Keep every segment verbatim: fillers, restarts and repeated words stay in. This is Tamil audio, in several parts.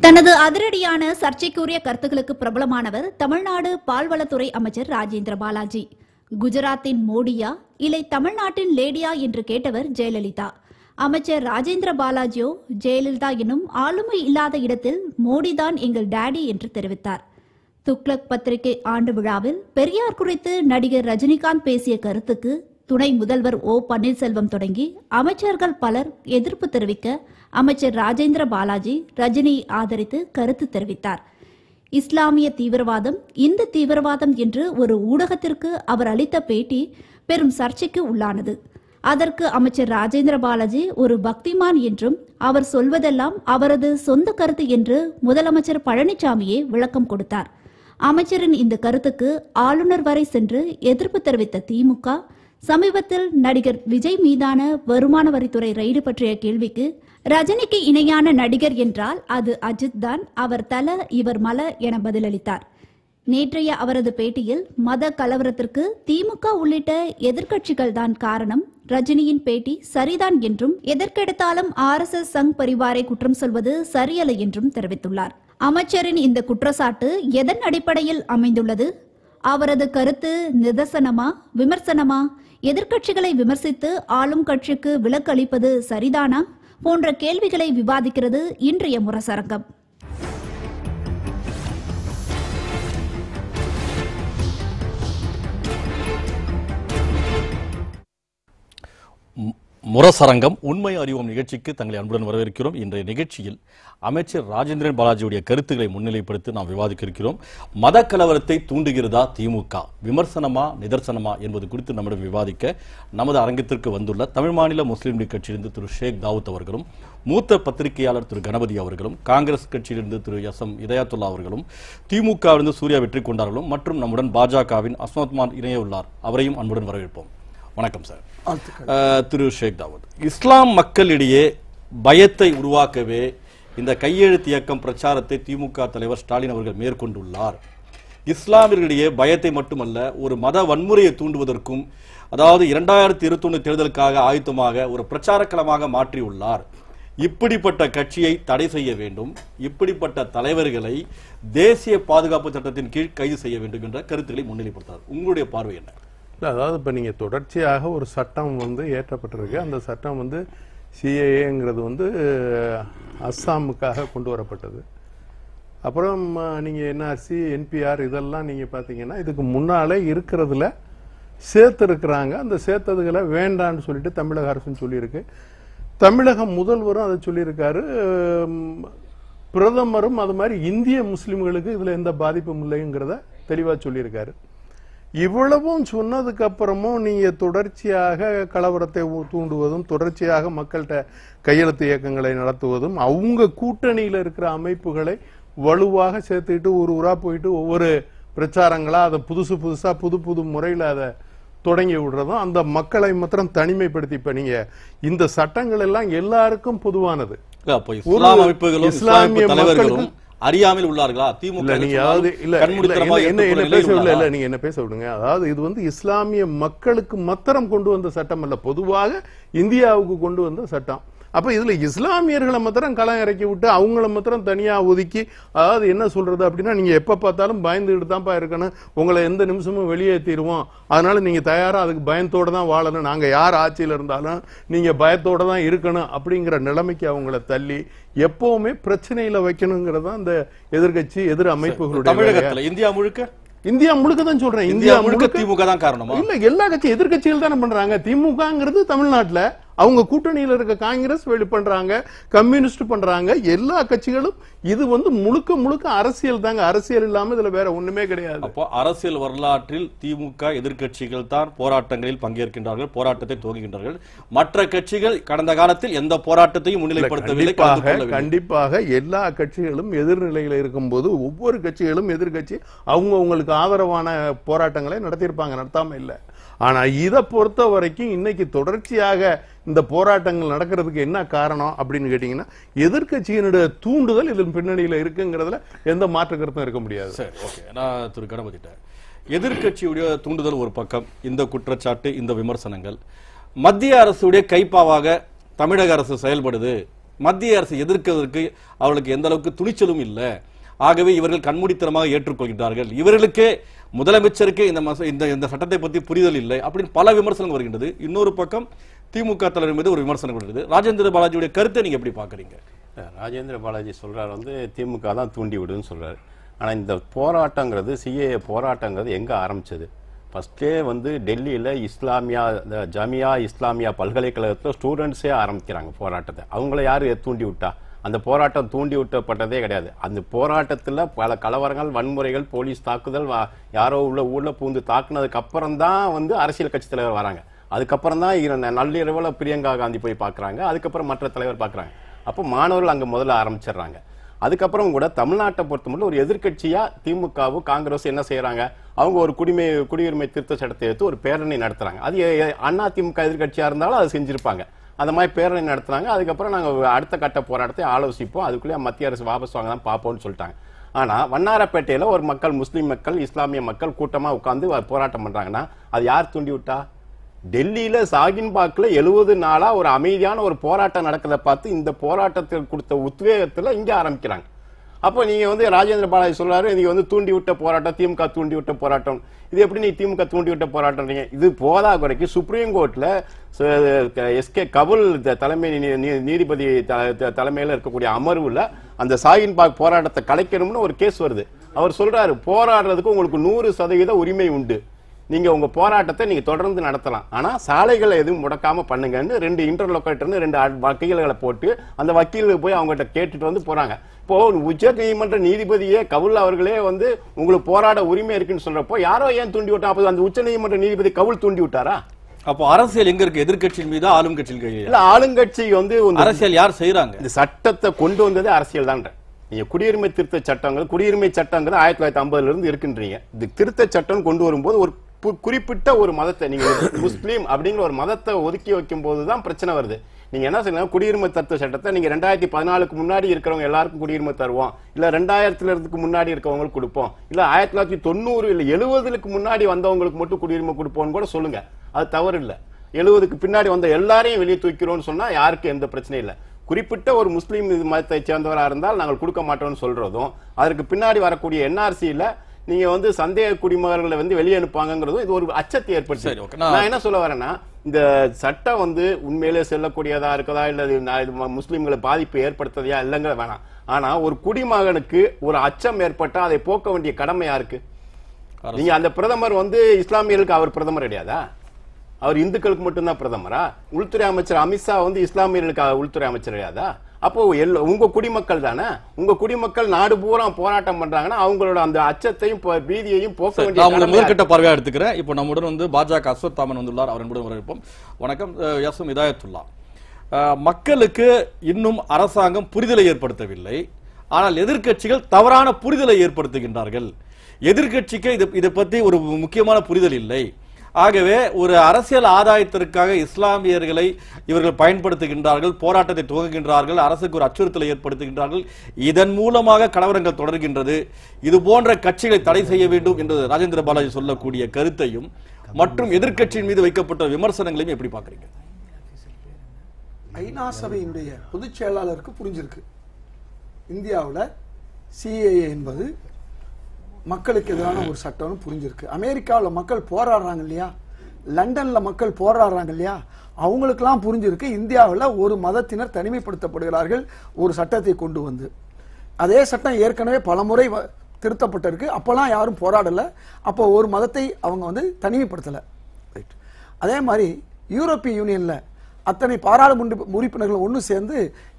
தனது அதிரடியான சர்ச்சைக்குரிய கருத்துக்களுக்கு பிரபலமானவர் தமிழ்நாடு பால்வளத்துறை அமைச்சர் ராஜேந்திர பாலாஜி. குஜராத்தின் மோடியா இல்லை தமிழ்நாட்டின் லேடியா என்று கேட்டவர் ஜெயலலிதா. அமைச்சர் ராஜேந்திர பாலாஜியோ ஜெயலலிதா எனும் ஆளுமை இல்லாத இடத்தில் மோடிதான் எங்கள் டேடி என்று தெரிவித்தார். துக்ளக் பத்திரிகை ஆண்டு விழாவில் பெரியார் குறித்து நடிகர் ரஜினிகாந்த் பேசிய கருத்துக்கு துணை முதல்வர் ஓ பன்னீர்செல்வம் தொடங்கி அமைச்சர்கள் பலர் எதிர்ப்பு தெரிவிக்க அமைச்சர் ராஜேந்திர பாலாஜி ரஜினியை ஆதரித்து கருத்து தெரிவித்தார். இஸ்லாமிய தீவிரவாதம் இந்து தீவிரவாதம் என்று ஒரு ஊடகத்திற்கு அவர் அளித்த பேட்டி பெரும் சர்ச்சைக்கு உள்ளானது. அதற்கு அமைச்சர் ராஜேந்திர பாலாஜி ஒரு பக்திமான் என்றும் அவர் சொல்வதெல்லாம் அவரது சொந்த கருத்து என்று முதலமைச்சர் பழனிசாமியே விளக்கம் கொடுத்தார். அமைச்சரின் இந்த கருத்துக்கு ஆளுநர் வரை சென்று எதிர்ப்பு தெரிவித்த திமுக சமீபத்தில் நடிகர் விஜய் மீதான வருமான வரித்துறை ரெய்டு பற்றிய கேள்விக்கு ரஜினிக்கு இணையான நடிகர் என்றால் அது அஜித் தான், அவர் தல இவர் மல என பதிலளித்தார். நேற்றைய அவரது பேட்டியில் மத கலவரத்திற்கு திமுக உள்ளிட்ட எதிர்க்கட்சிகள் தான் காரணம், ரஜினியின் பேட்டி சரிதான் என்றும் எதற்கெடுத்தாலும் ஆர் எஸ் எஸ் சங் பரிவாரை குற்றம் சொல்வது சரியல்ல என்றும் தெரிவித்துள்ளார். அமைச்சரின் இந்த குற்றச்சாட்டு எதன் அடிப்படையில் அமைந்துள்ளது? அவரது கருத்து நிதர்சனமா விமர்சனமா? எதிர்க்கட்சிகளை விமர்சித்து ஆளும் கட்சிக்கு விலக்கு அளிப்பது சரிதானா போன்ற கேள்விகளை விவாதிக்கிறது இன்றைய முரசரங்கம். முரசரங்கம் உண்மை அறிவோம் நிகழ்ச்சிக்கு தங்களை அன்புடன் வரவேற்கிறோம். இன்றைய நிகழ்ச்சியில் அமைச்சர் ராஜேந்திரன் பாலாஜியுடைய கருத்துக்களை முன்னிலைப்படுத்தி நாம் விவாதிக்க இருக்கிறோம். மத கலவரத்தை தூண்டுகிறதா திமுக, விமர்சனமா நிதர்சனமா என்பது குறித்து நம்மிடம் விவாதிக்க நமது அரங்கத்திற்கு வந்துள்ள தமிழ் மாநில முஸ்லீம் லீக் கட்சியிலிருந்து திரு ஷேக் தாவூத் அவர்களும், மூத்த பத்திரிகையாளர் திரு கணபதி அவர்களும், காங்கிரஸ் கட்சியிலிருந்து திரு எஸ் எம் இதயத்துல்லா அவர்களும், திமுகவிலிருந்து சூர்யா வெற்றி கொண்டார்களும் மற்றும் நம்முடன் பாஜகவின் அஸ்மத்மான் இணைய உள்ளார். அவரையும் அன்புடன் வரவேற்போம். வணக்கம் சார். திரு ஷேக் தாவூத், இஸ்லாம் மக்களிடையே பயத்தை உருவாக்கவே இந்த கையெழுத்து இயக்கம் பிரச்சாரத்தை திமுக தலைவர் ஸ்டாலின் அவர்கள் மேற்கொண்டுள்ளார். இஸ்லாமியர்களிடையே பயத்தை மட்டுமல்ல, ஒரு மத வன்முறையை தூண்டுவதற்கும், அதாவது இரண்டாயிரத்தி இருபத்தி ஒன்று தேர்தலுக்காக ஆயுத்தமாக ஒரு பிரச்சார களமாக மாற்றியுள்ளார். இப்படிப்பட்ட கட்சியை தடை செய்ய வேண்டும், இப்படிப்பட்ட தலைவர்களை தேசிய பாதுகாப்பு சட்டத்தின் கீழ் கைது செய்ய வேண்டும் என்ற கருத்துக்களை முன்னிலைப்படுத்தார். உங்களுடைய பார்வை என்ன? அதாவது இப்போ நீங்கள் தொடர்ச்சியாக ஒரு சட்டம் வந்து ஏற்றப்பட்டிருக்கு. அந்த சட்டம் வந்து சிஏஏங்கிறது வந்து அஸ்ஸாமுக்காக கொண்டு வரப்பட்டது. அப்புறம் நீங்கள் என்ஆர்சி என்பிஆர் இதெல்லாம் நீங்கள் பார்த்தீங்கன்னா இதுக்கு முன்னாலே இருக்கிறதுல சேர்த்துருக்குறாங்க. அந்த சேர்த்ததுகளை வேண்டான்னு சொல்லிட்டு தமிழக அரசுன்னு சொல்லியிருக்கு. தமிழக முதல்வரும் அதை சொல்லியிருக்காரு. பிரதமரும் அது மாதிரி இந்திய முஸ்லிம்களுக்கு இதில் எந்த பாதிப்பும் இல்லைங்கிறத தெளிவாக சொல்லியிருக்காரு. இவ்வளவும் சொன்னதுக்கு அப்புறமும் நீங்க தொடர்ச்சியாக கலவரத்தை தூண்டுவதும், தொடர்ச்சியாக மக்கள்கிட்ட கையெழுத்து இயக்கங்களை நடத்துவதும், அவங்க கூட்டணியில இருக்கிற அமைப்புகளை வலுவாக சேர்த்துக்கிட்டு ஒரு ஊரா போயிட்டு ஒவ்வொரு பிரச்சாரங்களா அதை புதுசு புதுசா புது புது முறையில அதை தொடங்கி விடுறதும், அந்த மக்களை மாத்திரம் தனிமைப்படுத்தி இப்ப நீங்க இந்த சட்டங்கள் எல்லாம் எல்லாருக்கும் பொதுவானது. இஸ்லாமிய தலைவர்களும் அறியாமல் உள்ளார்களா? திமுக நீங்க என்ன பேச விடுங்க. அதாவது இது வந்து இஸ்லாமிய மக்களுக்கு மாத்திரம் கொண்டு வந்த சட்டம் அல்ல, பொதுவாக இந்தியாவுக்கு கொண்டு வந்த சட்டம். அப்ப இதுல இஸ்லாமியர்களை மாத்திரம் களம் இறக்கி விட்டு அவங்கள மாத்திரம் தனியா ஒதுக்கி, அதாவது என்ன சொல்றது அப்படின்னா, நீங்க எப்ப பார்த்தாலும் பயந்துகிட்டு தான்ப்பா இருக்கணும், உங்களை எந்த நிமிஷமும் வெளியேற்றிடுவோம், அதனால நீங்க தயாரா அதுக்கு பயத்தோட தான் வாழணும், நாங்க யார் ஆட்சியில இருந்தாலும் நீங்க பயத்தோட தான் இருக்கணும் அப்படிங்கிற நிலைமைக்கு அவங்கள தள்ளி எப்பவுமே பிரச்சனையில வைக்கணுங்கிறது தான் இந்த எதிர்கட்சி எதிர் அமைப்புகளுடைய. இந்தியா முழுக்க இந்தியா முழுக்க தான் சொல்றேன், இந்தியா முழுக்க திமுக தான் காரணமா? இல்ல, எல்லா கட்சி எதிர்கட்சிகள் தானே பண்றாங்க. திமுகங்கிறது தமிழ்நாட்டுல அவங்க கூட்டணியில இருக்க காங்கிரஸ் வெளி பண்றாங்க, கம்யூனிஸ்ட் பண்றாங்க, எல்லா கட்சிகளும். இது வந்து முழுக்க முழுக்க அரசியல் தாங்க. அரசியல் இல்லாம இதுல வேற ஒண்ணுமே கிடையாது. அப்போ அரசியல் வரலாற்றில் திமுக எதிர்கட்சிகள் தான் போராட்டங்களில் பங்கேற்கின்றார்கள், போராட்டத்தை துவங்குகின்றார்கள். மற்ற கட்சிகள் கடந்த காலத்தில் எந்த போராட்டத்தையும் முன்னிலைப்படுத்தவில்லை. கண்டிப்பாக எல்லா கட்சிகளும் எதிர்நிலையில இருக்கும் போது ஒவ்வொரு கட்சிகளும் எதிர்கட்சி அவங்க அவங்களுக்கு ஆதரவான போராட்டங்களை நடத்தியிருப்பாங்க, நடத்தாம இல்லை. ஆனா இதை பொறுத்த வரைக்கும் இன்னைக்கு தொடர்ச்சியாக இந்த போராட்டங்கள் நடக்கிறதுக்கு என்ன காரணம் அப்படின்னு கேட்டீங்கன்னா, எதிர்கட்சியினுடைய தூண்டுதல் இதன் பின்னணியில இருக்குங்கிறதுல எந்த மாற்று கருத்தும் இருக்க முடியாது. சரி, ஓகே. நான் திரு கணபதிட்ட எதிர்கட்சியுடைய தூண்டுதல் ஒரு பக்கம், இந்த குற்றச்சாட்டு, இந்த விமர்சனங்கள் மத்திய அரசுடைய கைப்பாவாக தமிழக அரசு செயல்படுது, மத்திய அரசை எதிர்க்கிறதுக்கு அவர்களுக்கு எந்த அளவுக்கு துணிச்சலும் இல்லை. ஆகவே இவர்கள் கண்மூடித்தனமாக ஏற்றுக்கொள்கின்றார்கள். இவர்களுக்கே முதலமைச்சருக்கு இந்த இந்த இந்த சட்டத்தை பற்றி புரிதல் இல்லை அப்படின்னு பல விமர்சனங்கள் வருகின்றது. இன்னொரு பக்கம் திமுக தலைவர் மீது ஒரு விமர்சனம் வருகிறது. ராஜேந்திர பாலாஜியுடைய கருத்தை நீங்க எப்படி பாக்குறீங்க? ராஜேந்திர பாலாஜி சொல்றாரு வந்து திமுக தான் தூண்டி விடுன்னு சொல்றாரு. ஆனா இந்த போராட்டங்கிறது சிஏஏ போராட்டங்கிறது எங்க ஆரம்பிச்சது? ஃபர்ஸ்டே வந்து டெல்லியில இஸ்லாமியா ஜமியா இஸ்லாமியா பல்கலைக்கழகத்தில் ஸ்டூடெண்ட்ஸே ஆரம்பிக்கிறாங்க போராட்டத்தை. அவங்கள யாரு தூண்டி விட்டா? அந்த போராட்டம் தூண்டி விட்டப்பட்டதே கிடையாது. அந்த போராட்டத்தில் பல கலவரங்கள், வன்முறைகள், போலீஸ் தாக்குதல், யாரோ உள்ள ஊர்ல பூந்து தாக்குனதுக்கு அப்புறம் தான் வந்து அரசியல் கட்சி தலைவர் வராங்க. அதுக்கப்புறம் தான் நள்ளிரவில் பிரியங்கா காந்தி போய் பார்க்குறாங்க. அதுக்கப்புறம் மற்ற தலைவர் பார்க்குறாங்க. அப்போ மாணவர்கள் அங்கே முதல்ல ஆரம்பிச்சிடுறாங்க. அதுக்கப்புறம் கூட தமிழ்நாட்டை பொறுத்தமட்டில் ஒரு எதிர்கட்சியா திமுகவும் காங்கிரஸ் என்ன செய்யறாங்க? அவங்க ஒரு குடிமை குடியுரிமை திருத்த சட்டத்தை எடுத்து ஒரு பேரணி நடத்துறாங்க. அது அண்ணா திமுக எதிர்கட்சியா இருந்தாலும் அதை செஞ்சிருப்பாங்க. அந்த மாதிரி பேரணி நடத்துறாங்க. அதுக்கப்புறம் நாங்கள் அடுத்த கட்ட போராட்டத்தை ஆலோசிப்போம், அதுக்குள்ளே மத்திய அரசு வாபஸ் வாங்க தான் பார்ப்போம்னு சொல்லிட்டாங்க. ஆனா வண்ணாரப்பேட்டையில ஒரு மக்கள், முஸ்லீம் மக்கள், இஸ்லாமிய மக்கள் கூட்டமா உட்கார்ந்து போராட்டம் பண்றாங்கன்னா அது யார் தூண்டி விட்டா? டெல்லியில சாகின்பாக்ல எழுபது நாளா ஒரு அமைதியான ஒரு போராட்டம் நடக்கிறத பார்த்து இந்த போராட்டத்தில் கொடுத்த உத்வேகத்துல இங்க ஆரம்பிக்கிறாங்க. அப்போ நீங்க வந்து ராஜேந்திர பாலாஜி சொல்றாரு நீங்க வந்து தூண்டி விட்ட போராட்டம், திமுக தூண்டி விட்ட போராட்டம். இது எப்படி நீ திமுக தூண்டி விட்ட போராட்டம்? இது போதா குறைக்கு சுப்ரீம் கோர்ட்ல எஸ் கே கபுல் தலைமை நீதிபதி தலைமையில இருக்கக்கூடிய அமர்வுல அந்த சாகின்பாக் போராட்டத்தை கலைக்கணும்னு ஒரு கேஸ் வருது. அவர் சொல்றாரு போராடுறதுக்கு உங்களுக்கு நூறு சதவீத உரிமை உண்டு, நீங்க உங்க போராட்டத்தை நீங்க தொடர்ந்து நடத்தலாம், ஆனா சாலைகளை எதுவும் முடக்காம பண்ணுங்கன்னு ரெண்டு இன்டர்லோகேட்டர்னு ரெண்டு வக்கீல்களை போட்டு அந்த வக்கீல்கள் போய் அவங்ககிட்ட கேட்டுட்டு வந்து போறாங்க. இப்போ உச்ச நீதிமன்ற நீதிபதியே கவுல் அவர்களே வந்து உங்களுக்கு போராட உரிமை இருக்குன்னு சொல்றப்போ யாரோ ஏன் தூண்டி விட்டா? அப்போ அந்த உச்ச நீதிமன்ற நீதிபதி கவுல் தூண்டி விட்டாரா? அப்போ அரசியல் எங்க இருக்கு? எதிர்கட்சியின் மீது ஆளும் கட்சியில் இல்ல, ஆளுங்கட்சி வந்து அரசியல் யார் செய்யறாங்க? இந்த சட்டத்தை கொண்டு வந்ததே அரசியல் தான். நீங்க குடியுரிமை திருத்த சட்டங்கள், குடியுரிமை சட்டங்கள் ஆயிரத்தி தொள்ளாயிரத்தி ஐம்பதுல இருந்து இருக்கின்றீங்க. இந்த திருத்த சட்டம் கொண்டு வரும்போது ஒரு குறிப்பிட்ட ஒரு மதத்தை, நீங்க முஸ்லீம் அப்படிங்கிற ஒரு மதத்தை ஒதுக்கி வைக்கும் போதுதான் பிரச்சனை வருது. நீங்க என்ன செய்யணும்? குடியுரிமை திருத்த சட்டத்தை நீங்க ரெண்டாயிரத்தி பதினாலுக்கு முன்னாடி இருக்கிறவங்க எல்லாருக்கும் குடியுரிமை தருவோம், இல்ல ரெண்டாயிரத்துல இருந்து முன்னாடி இருக்கவங்களுக்கு கொடுப்போம், இல்ல ஆயிரத்தி தொள்ளாயிரத்தி தொண்ணூறு இல்ல எழுபதுக்கு முன்னாடி வந்தவங்களுக்கு மட்டும் குடியுரிமை கொடுப்போம்னு கூட சொல்லுங்க, அது தவறு இல்ல. எழுபதுக்கு பின்னாடி வந்த எல்லாரையும் வெளியே தூக்கிறோம்னு சொன்னா யாருக்கும் எந்த பிரச்சனையும் இல்லை. குறிப்பிட்ட ஒரு முஸ்லீம் மதத்தை சேர்ந்தவராக இருந்தால் நாங்கள் கொடுக்க மாட்டோம்னு சொல்றதும், அதற்கு பின்னாடி வரக்கூடிய என்ஆர்சியில நீங்க வந்து சந்தேக குடிமகர்களை வந்து வெளியே அனுப்பாங்கிறதும் இது ஒரு அச்சத்தை ஏற்படுத்தி. நான் என்ன சொல்ல வரேன்னா, இந்த சட்டம் வந்து உண்மையிலே செல்லக்கூடியதா இருக்கதா இல்ல முஸ்லீம்களை பாதிப்பு ஏற்படுத்ததையா இல்லைங்கிற வேணாம். ஆனா ஒரு குடிமகனுக்கு ஒரு அச்சம் ஏற்பட்டா அதை போக்க வேண்டிய கடமை யாருக்கு? நீங்க அந்த பிரதமர் வந்து இஸ்லாமியர்களுக்கு அவர் பிரதமர் கிடையாதா? அவர் இந்துக்களுக்கு மட்டும்தான் பிரதமரா? உள்துறை அமைச்சர் அமித்ஷா வந்து இஸ்லாமியர்களுக்கு உள்துறை அமைச்சர் கிடையாதா? அப்போ உங்க குடிமக்கள் தானே, உங்க குடிமக்கள் நாடு பூரா போராட்டம் பண்றாங்கன்னா அவங்களோட அந்த அச்சத்தையும் பீதியையும் போக்க வேண்டிய முதற்கட்ட பார்வையா எடுத்துக்கிறேன். இப்போ நம்முடன் வந்து பாஜக அஸ்வத் தாமன் வந்துள்ளார், அவருடன் வரவேற்போம். வணக்கம். யாசும் இதாயத்துல்லா, மக்களுக்கு இன்னும் அரசாங்கம் புரிதலை ஏற்படுத்தவில்லை, ஆனால் எதிர்கட்சிகள் தவறான புரிதலை ஏற்படுத்துகின்றார்கள். எதிர்கட்சிக்கு இது இதை பத்தி ஒரு முக்கியமான புரிதல் இல்லை. ஆகவே ஒரு அரசியல் ஆதாயத்திற்காக இஸ்லாமியர்களை இவர்கள் பயன்படுத்துகின்றார்கள், போராட்டத்தை துவங்குகின்றார்கள், அரசுக்கு ஒரு அச்சுறுத்தலை ஏற்படுத்துகின்றார்கள். இதன் மூலமாக கலவரங்கள் தொடர்கின்றது. இது போன்ற கட்சிகளை தடை செய்ய வேண்டும் என்று ராஜேந்திர பாலாஜி சொல்லக்கூடிய கருத்தையும் மற்றும் எதிர்கட்சியின் மீது வைக்கப்பட்ட விமர்சனங்களையும் எப்படி பார்க்கறீங்க? ஐநா சபையினுடைய பொதுச் செயலாளருக்கு புரிஞ்சிருக்கு இந்தியாவில் சிஏஏ என்பது மக்களுக்கு எதிரான ஒரு சட்டம்னு புரிஞ்சிருக்கு. அமெரிக்காவில் மக்கள் போராடுறாங்க இல்லையா, லண்டன்ல மக்கள் போராடுறாங்க இல்லையா, அவங்களுக்கெல்லாம் புரிஞ்சிருக்கு இந்தியாவில் ஒரு மதத்தினர் தனிமைப்படுத்தப்படுகிறார்கள் ஒரு சட்டத்தை கொண்டு வந்து. அதே சட்டம் ஏற்கனவே பலமுறை திருத்தப்பட்டிருக்கு, அப்பெல்லாம் யாரும் போராடல, அப்போ ஒரு மதத்தை அவங்க வந்து தனிமைப்படுத்தல. அதே மாதிரி யூரோப்பிய யூனியன்ல அத்தனை பாராளுமன்ற உறுப்பினர்கள் ஒன்று சேர்ந்து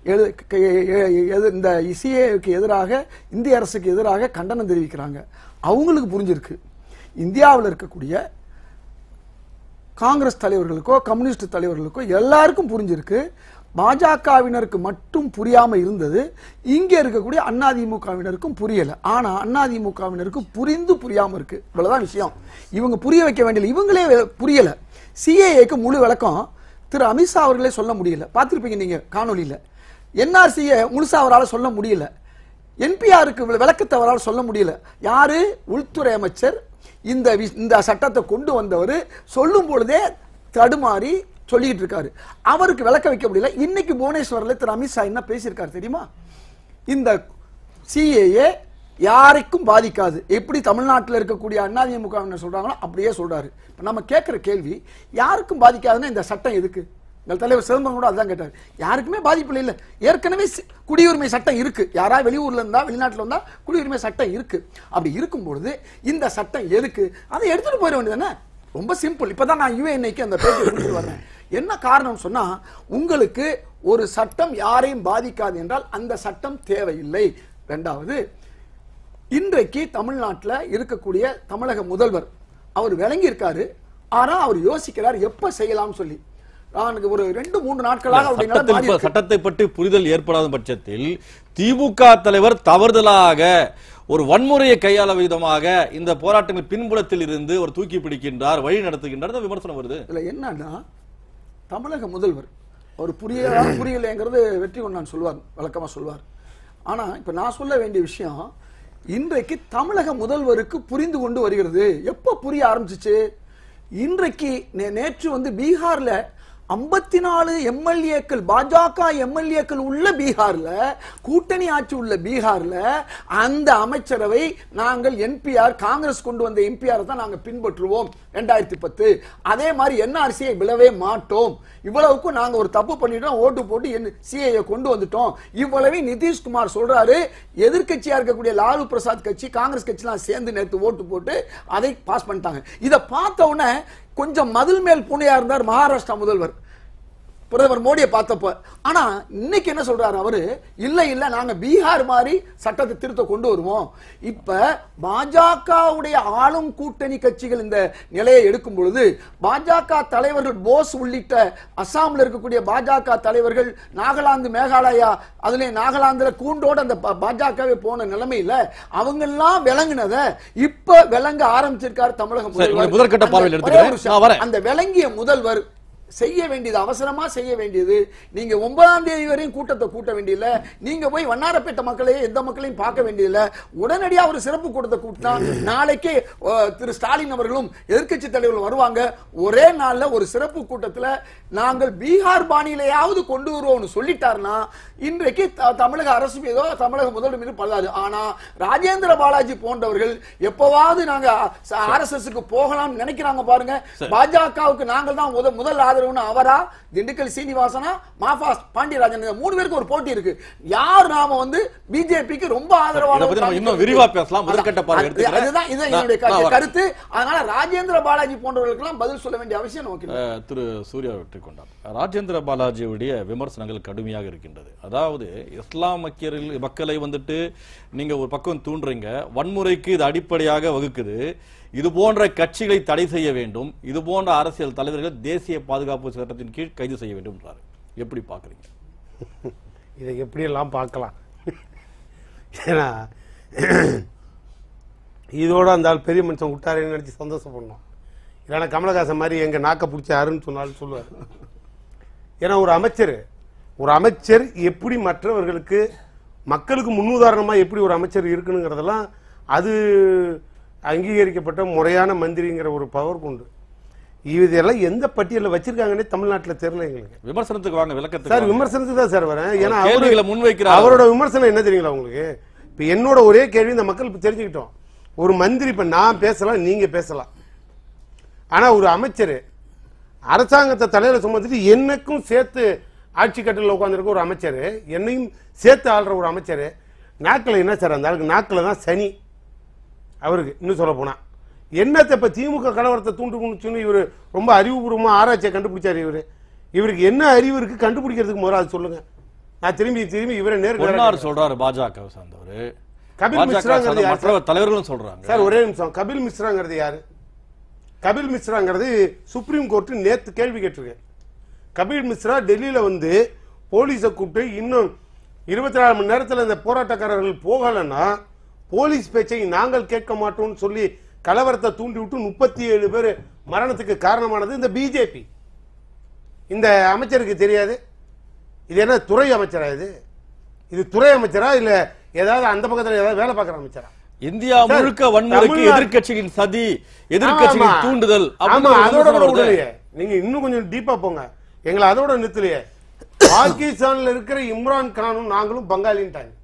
இந்த சிஏஏக்கு எதிராக இந்திய அரசுக்கு எதிராக கண்டனம் தெரிவிக்கிறாங்க. அவங்களுக்கு புரிஞ்சிருக்கு இந்தியாவில் இருக்கக்கூடிய காங்கிரஸ் தலைவர்களுக்கோ கம்யூனிஸ்ட் தலைவர்களுக்கோ எல்லாருக்கும் புரிஞ்சிருக்கு. பாஜகவினருக்கு மட்டும் புரியாம இருந்தது, இங்க இருக்கக்கூடிய அதிமுகவினருக்கும் புரியல. ஆனா அதிமுகவினருக்கு புரிந்து புரியாம இருக்கு, இவ்வளவுதான் விஷயம். இவங்க புரிய வைக்க வேண்டிய, இவங்களே புரியல. சிஏஏக்கு முழு விளக்கம் திரு அமித்ஷா அவர்களே சொல்ல முடியல, பார்த்திருப்பீங்க நீங்க காணொலியில. என்ஆர்சியை முழுசா அவரால் சொல்ல முடியல, என்பிஆருக்கு விளக்கத்தை அவரால் சொல்ல முடியல. யாரு? உள்துறை அமைச்சர் இந்த இந்த சட்டத்தை கொண்டு வந்தவர் சொல்லும் பொழுதே தடுமாறி சொல்லிட்டு இருக்காரு. அவருக்கு விளக்க வைக்க முடியல. இன்னைக்கு புவனேஸ்வரில் திரு அமித்ஷா என்ன பேசியிருக்காரு தெரியுமா? இந்த சிஏஏ யாருக்கும் பாதிக்காது, எப்படி தமிழ்நாட்டில் இருக்கக்கூடிய அதிமுக சொல்றாங்களோ அப்படியே சொல்றாரு. நம்ம கேட்கிற கேள்வி, யாருக்கும் பாதிக்காதுன்னா இந்த சட்டம் எதுக்கு? எங்கள் தலைவர் சிதம்பரம் கூட அதான் கேட்டார். யாருக்குமே பாதிப்பு இல்லை, ஏற்கனவே குடியுரிமை சட்டம் இருக்கு. யாரா வெளியூர்ல இருந்தா வெளிநாட்டுல இருந்தா குடியுரிமை சட்டம் இருக்கு. அப்படி இருக்கும் பொழுது இந்த சட்டம் எதுக்கு? அதை எடுத்துட்டு போயிட வேண்டியதானே? ரொம்ப சிம்பிள். இப்பதான் நான் யுஎன்ஐக்கு அந்த பேஜை கொடுத்துட்டு வரேன். என்ன காரணம் சொன்னா, உங்களுக்கு ஒரு சட்டம் யாரையும் பாதிக்காது என்றால் அந்த சட்டம் தேவையில்லை. இரண்டாவது, இன்றைக்கு தமிழ்நாட்டில் இருக்கக்கூடிய தமிழக முதல்வர் அவர் விளங்கி இருக்காரு. ஆனா அவர் யோசிக்கிறார் எப்ப செய்யலாம் சொல்லி. ஒரு ரெண்டு மூன்று நாட்களாக சட்டத்தை பற்றி புரிதல் ஏற்படாத பட்சத்தில் திமுக தலைவர் தவறுதலாக ஒரு வன்முறையை கையாள விதமாக இந்த போராட்டங்கள் பின்புலத்தில் இருந்து ஒரு தூக்கி பிடிக்கின்றார், வழி நடத்துகின்றார் விமர்சனம் வருது. இதுல என்னன்னா, தமிழக முதல்வர் ஒரு புரிய புரியலைங்கிறது வெற்றி கொண்டான் சொல்வார், வழக்கமா சொல்வார். ஆனா இப்ப நான் சொல்ல வேண்டிய விஷயம், இன்றைக்கு தமிழக முதல்வருக்கு புரிந்து கொண்டு வருகிறது. எப்ப புரிய ஆரம்பிச்சிச்சு? இன்றைக்கு நேற்று வந்து பீகார்ல ஐம்பத்தி நாலு எம்எல்ஏக்கள் பாஜக எம்எல்ஏக்கள் உள்ள பீகார்ல, கூட்டணி ஆட்சி உள்ள பீகார்ல அந்த அமைச்சரவை நாங்கள் என்பிஆர் காங்கிரஸ் கொண்டு வந்த என்பிஆர் தான் நாங்க பின்பற்றுவோம் இரண்டாயிரத்தி பத்து. அதே மாதிரி என்ஆர்சியை விழவே மாட்டோம். இவ்வளவுக்கும் நாங்க ஒரு தப்பு பண்ணிட்டோம், ஓட்டு போட்டு சிஏஏ கொண்டு வந்துட்டோம். இவ்வளவு நிதிஷ்குமார் சொல்றாரு. எதிர்கட்சியா இருக்கக்கூடிய லாலு பிரசாத் கட்சி, காங்கிரஸ் கட்சி எல்லாம் சேர்ந்து நேற்று ஓட்டு போட்டு அதை பாஸ் பண்ணிட்டாங்க. இதை பார்த்த உடனே கொஞ்சம் மதில் மேல் பூனையா இருந்தார் மகாராஷ்டிரா முதல்வர் பிரதமர் மோடியை பார்த்தப்ப. ஆனா இன்னைக்கு என்ன சொல்றாரு அவரு? இல்ல இல்ல நாங்க பீகார் மாதிரி சட்டத்தை திருத்த கொண்டு வருவோம். இப்ப பாஜகவுடைய ஆளும் கூட்டணி கட்சிகள் இந்த நிலையை எடுக்கும் பொழுது, பாஜக தலைவர்கள் போஸ் உள்ளிட்ட அசாம்ல இருக்கக்கூடிய பாஜக தலைவர்கள், நாகாலாந்து மேகாலயா, அதுல நாகாலாந்துல கூண்டோட அந்த பாஜகவே போன நிலைமையில அவங்க எல்லாம் விளங்குனத இப்ப விளங்க ஆரம்பிச்சிருக்காரு தமிழக முதல்வர். அந்த விளங்கிய முதல்வர் செய்ய வேண்டியது, அவசரமா செய்ய வேண்டியது, நீங்க ஒன்பதாம் தேதி வரையும் கூட்டத்தை கூட்ட வேண்டியதில்ல. நீங்க போய் வண்ணாரப்பேட்டை மக்களையும் எந்த மக்களையும் பார்க்க வேண்டியதில்லை. உடனடியாக ஒரு சிறப்பு கூட்டத்தை கூட்டினா நாளைக்கே திரு ஸ்டாலின் அவர்களும் எதிர்கட்சி தலைவர்கள் வருவாங்க. ஒரே நாள்ல ஒரு சிறப்பு கூட்டத்தில் நாங்கள் பீகார் பாணியிலேயாவது கொண்டு வருவோம்னு சொல்லிட்டாருன்னா இன்றைக்கு தமிழக அரசு மீதோ தமிழக முதல்வர் மீது பல்லாது. ஆனா ராஜேந்திர பாலாஜி போன்றவர்கள் எப்பவாவது நாங்க ஆர் எஸ் எஸ் போகலாம் நினைக்கிறாங்க பாருங்க. பாஜகவுக்கு நாங்கள் தான் முதல் ஆதரவு. அவரா, திண்டுக்கல் சீனிவாசனா, மாஃபாஸ் பாண்டியராஜன், மூணு பேருக்கு ஒரு போட்டி இருக்கு. யார் நாம வந்து பிஜேபிக்கு ரொம்ப ஆதரவாளர் இன்னும் விரிவா பேசலாம். அதுதான் என்னுடைய கருத்து. அதனால ராஜேந்திர பாலாஜி போன்றவர்களுக்கு எல்லாம் பதில் சொல்ல வேண்டிய அவசியம் நமக்கு. திரு சூர்யா வெற்றி கொண்டார். ராஜேந்திர பாலாஜியுடைய விமர்சனங்கள் கடுமையாக இருக்கின்றது. அதாவது இஸ்லாமிய மக்களை வந்துட்டு நீங்க ஒரு பக்கம் தூண்டுறீங்க, வன்முறைக்கு இது அடிப்படையாக வகுக்குது, இது போன்ற கட்சிகளை தடை செய்ய வேண்டும், இது போன்ற அரசியல் தலைவர்கள் தேசிய பாதுகாப்பு சட்டத்தின் கீழ் கைது செய்ய வேண்டும் என்றார். எப்படி பாக்குறீங்க? இதை எப்படியெல்லாம் பார்க்கலாம். ஏன்னா இதோட அந்த பெரிய மனுஷன் விட்டாருன்னு நினைச்சு சந்தோஷப்படணும். இல்லைன்னா கமலஹாசன் மாதிரி எங்க நாக்க பிடிச்ச யாருன்னு சொன்னாலும் சொல்லுவார். ஏன்னா ஒரு அமைச்சர் ஒரு அமைச்சர் எப்படி மற்றவர்களுக்கு மக்களுக்கு முன்னுதாரணமா எப்படி ஒரு அமைச்சர் இருக்கணுங்கிறதெல்லாம் அது அங்கீகரிக்கப்பட்ட முறையான மந்திரிங்கிற ஒரு பவர் கொண்டு. இதெல்லாம் எந்த பட்டியலில் வச்சிருக்காங்கன்னே தமிழ்நாட்டில் தெரியல எங்களுக்கு. விமர்சனத்துக்கு வாங்க, விளக்கத்துக்கு சார். விமர்சனத்துக்கு தான் சார் வரேன். ஏன்னா அவர்களை முன்வைக்கிறார். அவரோட விமர்சனம் என்ன தெரியுங்களா உங்களுக்கு? இப்ப என்னோட ஒரே கேள்வி இந்த மக்கள் இப்ப தெரிஞ்சுக்கிட்டோம். ஒரு மந்திரி, இப்ப நான் பேசலாம், நீங்க பேசலாம், ஆனா ஒரு அமைச்சர் அரசாங்கத்தை தலையில சுமந்துட்டு என்னக்கும் சேர்த்து ஆட்சி கட்டில உட்காந்துருக்க ஒரு அமைச்சர், என்னையும் சேர்த்து ஆள்ற ஒரு அமைச்சர் நாக்கில் என்ன சார்? அந்த ஆளுக்கு நாக்கில் தான் சனி. அவருக்கு இன்னும் சொல்ல போனா என்னத்தை இப்ப திமுக கலவரத்தை தூண்டு இவரு ரொம்ப அறிவுபூர்வமா ஆராய்ச்சியை கண்டுபிடிச்சாரு. இவரு இவருக்கு என்ன அறிவு இருக்கு கண்டுபிடிக்கிறதுக்கு முதல்ல அது சொல்லுங்க. நான் திரும்பி திரும்பி இவரை நேருக்கு சொல்றாரு. பாஜக சார்ந்தவர் கபில் மிஸ்ராங்கிறது மற்ற தலைவர்களும் சொல்றாங்க. சார் ஒரே நிமிஷம். கபில் மிஸ்ராங்கிறது யாரு? கபில் மிஸ்ராங்கிறது சுப்ரீம் கோர்ட் நேத்து கேள்வி கேட்டிருக்கேன். கபில் மிஸ்ரா டெல்லியில வந்து போலீஸை கூப்பிட்டு இன்னும் இருபத்தி நாலு மணி நேரத்தில் இந்த போராட்டக்காரர்கள் போகலன்னா போலீஸ் பேச்சை நாங்கள் கேட்க மாட்டோம்னு சொல்லி கலவரத்தை தூண்டி விட்டு முப்பத்தி ஏழு பேர் மரணத்துக்கு காரணமானது இந்த பிஜேபி. இந்த அமைச்சருக்கு தெரியாது? இது என்ன துறை அமைச்சரா? இது இது துறை அமைச்சரா இல்ல ஏதாவது அந்த பக்கத்துல ஏதாவது வேலை பார்க்கிற அமைச்சரா? இந்தியா முழுக்க வன்முறைக்கு எதிர்க்கட்சிகளின் சதி, எதிர்க்கட்சிகளின் தூண்டுதல். ஆமா, அதோட கூட நீங்க இன்னும் கொஞ்சம் டீப்பா போங்க. எங்களை அதோட நிறுத்தலையே. பாகிஸ்தான்ல இருக்கிற இம்ரான் கானும் நாங்களும் பங்காளின்ட்டாங்க.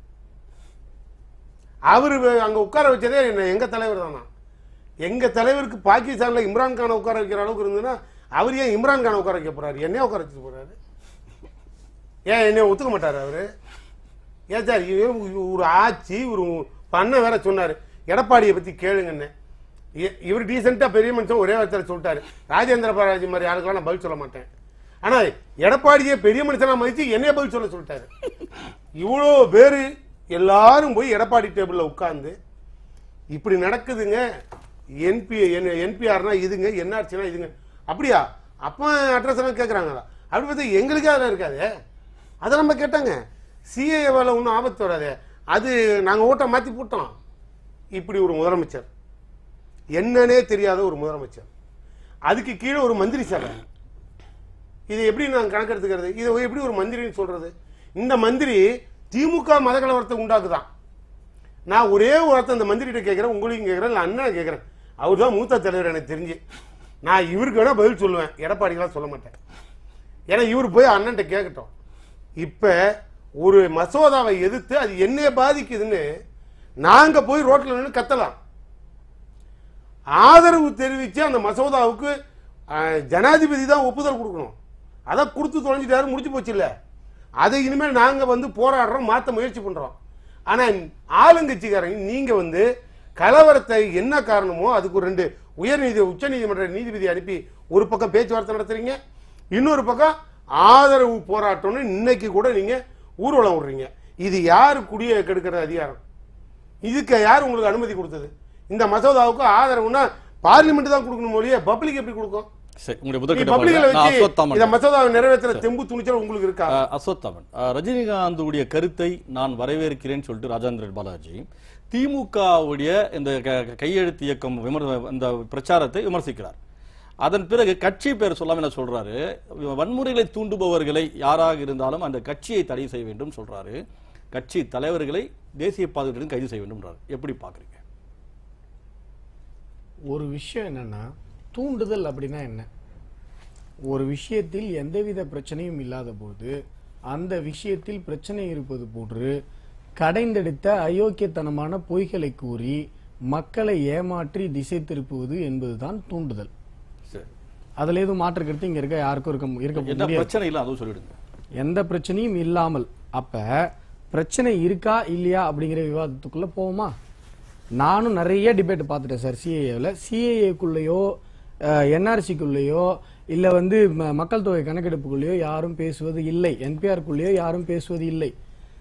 அவரு அங்க உட்கார வச்சதே என்ன எங்க தலைவர் தானா. எங்க தலைவருக்கு பாகிஸ்தான்ல இம்ரான் கானை உட்கார வைக்கிற அளவுக்கு இருந்ததுன்னா அவர் ஏன் இம்ரான் கானை உட்கார வைக்க போறாரு? என்னைய உட்கார வச்சு போறாரு. ஏன் என்னைய ஒத்துக்க மாட்டாரு அவரு? ஏன் சார் ஒரு ஆட்சி ஒரு பண்ண வேற சொன்னாரு, எடப்பாடியை பத்தி கேளுங்கன்னு. இவர் டீசெண்டா பெரிய மனுஷன் ஒரே வார்த்தையில சொல்லிட்டாரு, ராஜேந்திர பாலாஜி மாதிரி ஆளுக்கெல்லாம் நான் பதில் சொல்ல மாட்டேன். ஆனா எடப்பாடியே பெரிய மனுஷனா மதிச்சு என்னைய பதில் சொல்ல சொல்லிட்டாரு. இவ்வளோ பேரு எல்லாரும் போய் எடப்பாடி டேபிள்ல உட்கார்ந்து இப்படி நடக்குதுங்க, என்பி என்பிஆர்னா இதுங்க, என்ஆர்சினா இதுங்க, அப்படியா அப்ப அட்ரஸ் எல்லாம் கேட்கறாங்களா? அப்படி பார்த்தா எங்களுக்கே அதெல்லாம் இருக்காது. அதை நம்ம கேட்டாங்க. சிஏஏவால ஒன்றும் ஆபத்து வராது, அது நாங்க ஓட்ட மாத்தி போட்டோம். இப்படி ஒரு முதலமைச்சர், என்னன்னே தெரியாத ஒரு முதலமைச்சர், அதுக்கு கீழே ஒரு மந்திரி சபை, இதை எப்படி நாங்க கணக்கெடுத்துக்கிறது? இதை எப்படி ஒரு மந்திரின்னு சொல்றது? இந்த மந்திரி திமுக மதக்கலவரத்தை உண்டாக்குதான். நான் ஒரே ஒருத்தர் இந்த மந்திரிகிட்ட கேட்கிறேன், உங்களையும் கேட்கிறேன், இல்லை அண்ணா கேட்கிறேன். அவர் தான் மூத்த தலைவர் எனக்கு தெரிஞ்சு. நான் இவருக்கு வேணா பதில் சொல்லுவேன், எடப்பாடிக்கெல்லாம் சொல்ல மாட்டேன். ஏன்னா இவர் போய் அண்ணன்ட்ட கேட்கட்டும். இப்ப ஒரு மசோதாவை எதிர்த்து அது என்னைய பாதிக்குதுன்னு நாங்க போய் ரோட்ல நின்று கத்தலாம். ஆதரவு தெரிவிச்சு அந்த மசோதாவுக்கு ஜனாதிபதி தான் ஒப்புதல் கொடுக்கணும். அதை கொடுத்து தொலைஞ்சிட்டாரு, முடிச்சு போச்சு. இல்ல அதை இனிமேல் நாங்க வந்து போராடுறோம், மாற்ற முயற்சி பண்றோம். ஆனா ஆளுங்கட்சிக்காரங்க நீங்க வந்து கலவரத்தை என்ன காரணமோ அதுக்கு ரெண்டு உயர் நீதி உச்ச நீதிமன்ற நீதிபதி அனுப்பி ஒரு பக்கம் பேச்சுவார்த்தை நடத்துறீங்க, இன்னொரு பக்கம் ஆதரவு போராட்டம்னு இன்னைக்கு கூட நீங்க ஊர்வலம் விடுறீங்க. இது யாரு குடியை கெடுக்கிற அதிகாரம்? இதுக்கு யார் உங்களுக்கு அனுமதி கொடுத்தது? இந்த மசோதாவுக்கு ஆதரவுனா பார்லிமெண்ட் தான் கொடுக்கணும் மொழியே, பப்ளிக் எப்படி கொடுக்கும்? ரஜினிகாந்துடைய கருத்தை நான் வரவேற்கிறேன் சொல்லிட்டு ராஜேந்திரன் பாலாஜி திமுகவுடைய இந்த கையெழுத்து இயக்கம் இந்த பிரச்சாரத்தை விமர்சிக்கிறார். அதன் பிறகு கட்சி பேர் சொல்லாம என்ன சொல்றாரு, வன்முறைகளை தூண்டுபவர்களை யாராக இருந்தாலும் அந்த கட்சியை தடை செய்ய வேண்டும் சொல்றாரு, கட்சி தலைவர்களை தேசிய பாதுகாப்பு கைது செய்ய வேண்டும். எப்படி பாக்குறீங்க? ஒரு விஷயம் என்னன்னா, தூண்டுதல் அப்படின்னா என்ன? ஒரு விஷயத்தில் எந்தவித பிரச்சனையும் இல்லாத போது அந்த விஷயத்தில் பிரச்சனை இருப்பது போன்று கடைந்தெடுத்த அயோக்கியத்தனமான பொய்களை கூறி மக்களை ஏமாற்றி திசை திருப்புவது என்பதுதான் தூண்டுதல். அதுல எதுவும் மாற்று கருத்து இங்க இருக்க யாருக்கும் இருக்க இருக்க முடியாது. எந்த பிரச்சனையும் இல்லாமல் அப்ப பிரச்சனை இருக்கா இல்லையா அப்படிங்கிற விவாதத்துக்குள்ள போவோமா? நானும் நிறைய டிபேட் பார்த்துட்டேன் சார். சிஏஏல சிஏஏக்குள்ளேயோ என்ஆர்சிக்குள்ளேயோ இல்ல வந்து மக்கள் தொகை கணக்கெடுப்புக்குள்ளேயோ யாரும் பேசுவது இல்லை, என்பிஆருக்குள்ளேயோ யாரும் பேசுவது இல்லை.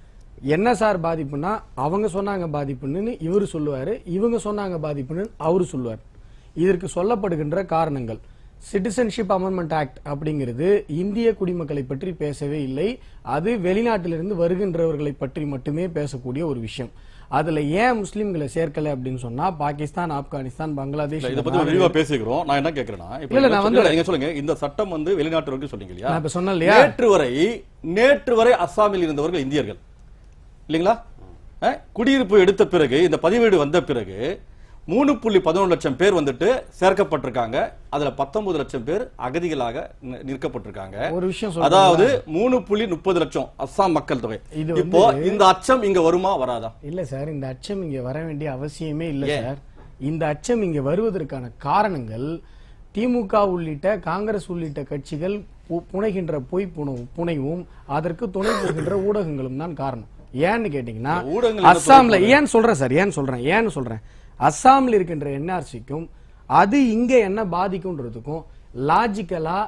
என்ன சார் பாதிப்புன்னா, அவங்க சொன்னாங்க பாதிப்புன்னு இவரு சொல்லுவாரு, இவங்க சொன்னாங்க பாதிப்புன்னு அவரு சொல்லுவார். இதற்கு சொல்லப்படுகின்ற காரணங்கள், சிட்டிசன்ஷிப் அமெண்ட்மெண்ட் ஆக்ட் அப்படிங்கிறது இந்திய குடிமக்களை பற்றி பேசவே இல்லை, அது வெளிநாட்டிலிருந்து வருகின்றவர்களை பற்றி மட்டுமே பேசக்கூடிய ஒரு விஷயம். அதுல ஏன் முஸ்லிம்களை சேர்க்கல அப்படின்னு சொன்னா, பாகிஸ்தான், ஆப்கானிஸ்தான், பங்களாதேஷ் இத பத்தி விரிவா பேசிக்கிறோம். நான் என்ன கேக்குறேன்னா, இப்ப நான் வந்து நீங்க சொல்லுங்க, இந்த சட்டம் வந்து வெளிநாட்டவர்கள் சொன்னீங்க இல்லையா? நான் இப்ப சொன்னேன் இல்லையா, நேற்று வரை நேற்று வரை அஸ்ஸாமில் இருந்தவர்கள் இந்தியர்கள் இல்லீங்களா? குடியிருப்பு எடுத்த பிறகு, இந்த பதிவேடு வந்த பிறகு மூணு புள்ளி பதினொன்று லட்சம் பேர் வந்துட்டு சேர்க்கப்பட்டிருக்காங்க. அதுல பத்தொன்பது லட்சம் பேர் அகதிகளாக நிற்கப்பட்டிருக்காங்க. ஒரு விஷயம், அதாவது மூணு புள்ளி முப்பது லட்சம் அஸ்ஸாம் மக்கள் தொகை. இப்போ இந்த அச்சம் இங்க வருமா வராதா? இல்ல சார், இந்த அச்சம் இங்க வர வேண்டிய அவசியமே இல்ல சார். இந்த அச்சம் இங்க வருவதற்கான காரணங்கள் திமுக உள்ளிட்ட காங்கிரஸ் உள்ளிட்ட கட்சிகள் புனைகின்ற பொய் புனைவும் அதற்கு துணை போகின்ற ஊடகங்களும் தான் காரணம். ஏன்னு கேட்டீங்கன்னா, அஸ்ஸாம்ல ஏன் சொல்றேன் சார், ஏன் சொல்றேன் ஏன்னு சொல்றேன் அஸ்ஸாமில் இருக்கின்ற என்ஆர்சிக்கும் அது இங்க என்ன பாதிக்கும்ன்றதுக்கும் லாஜிக்கலா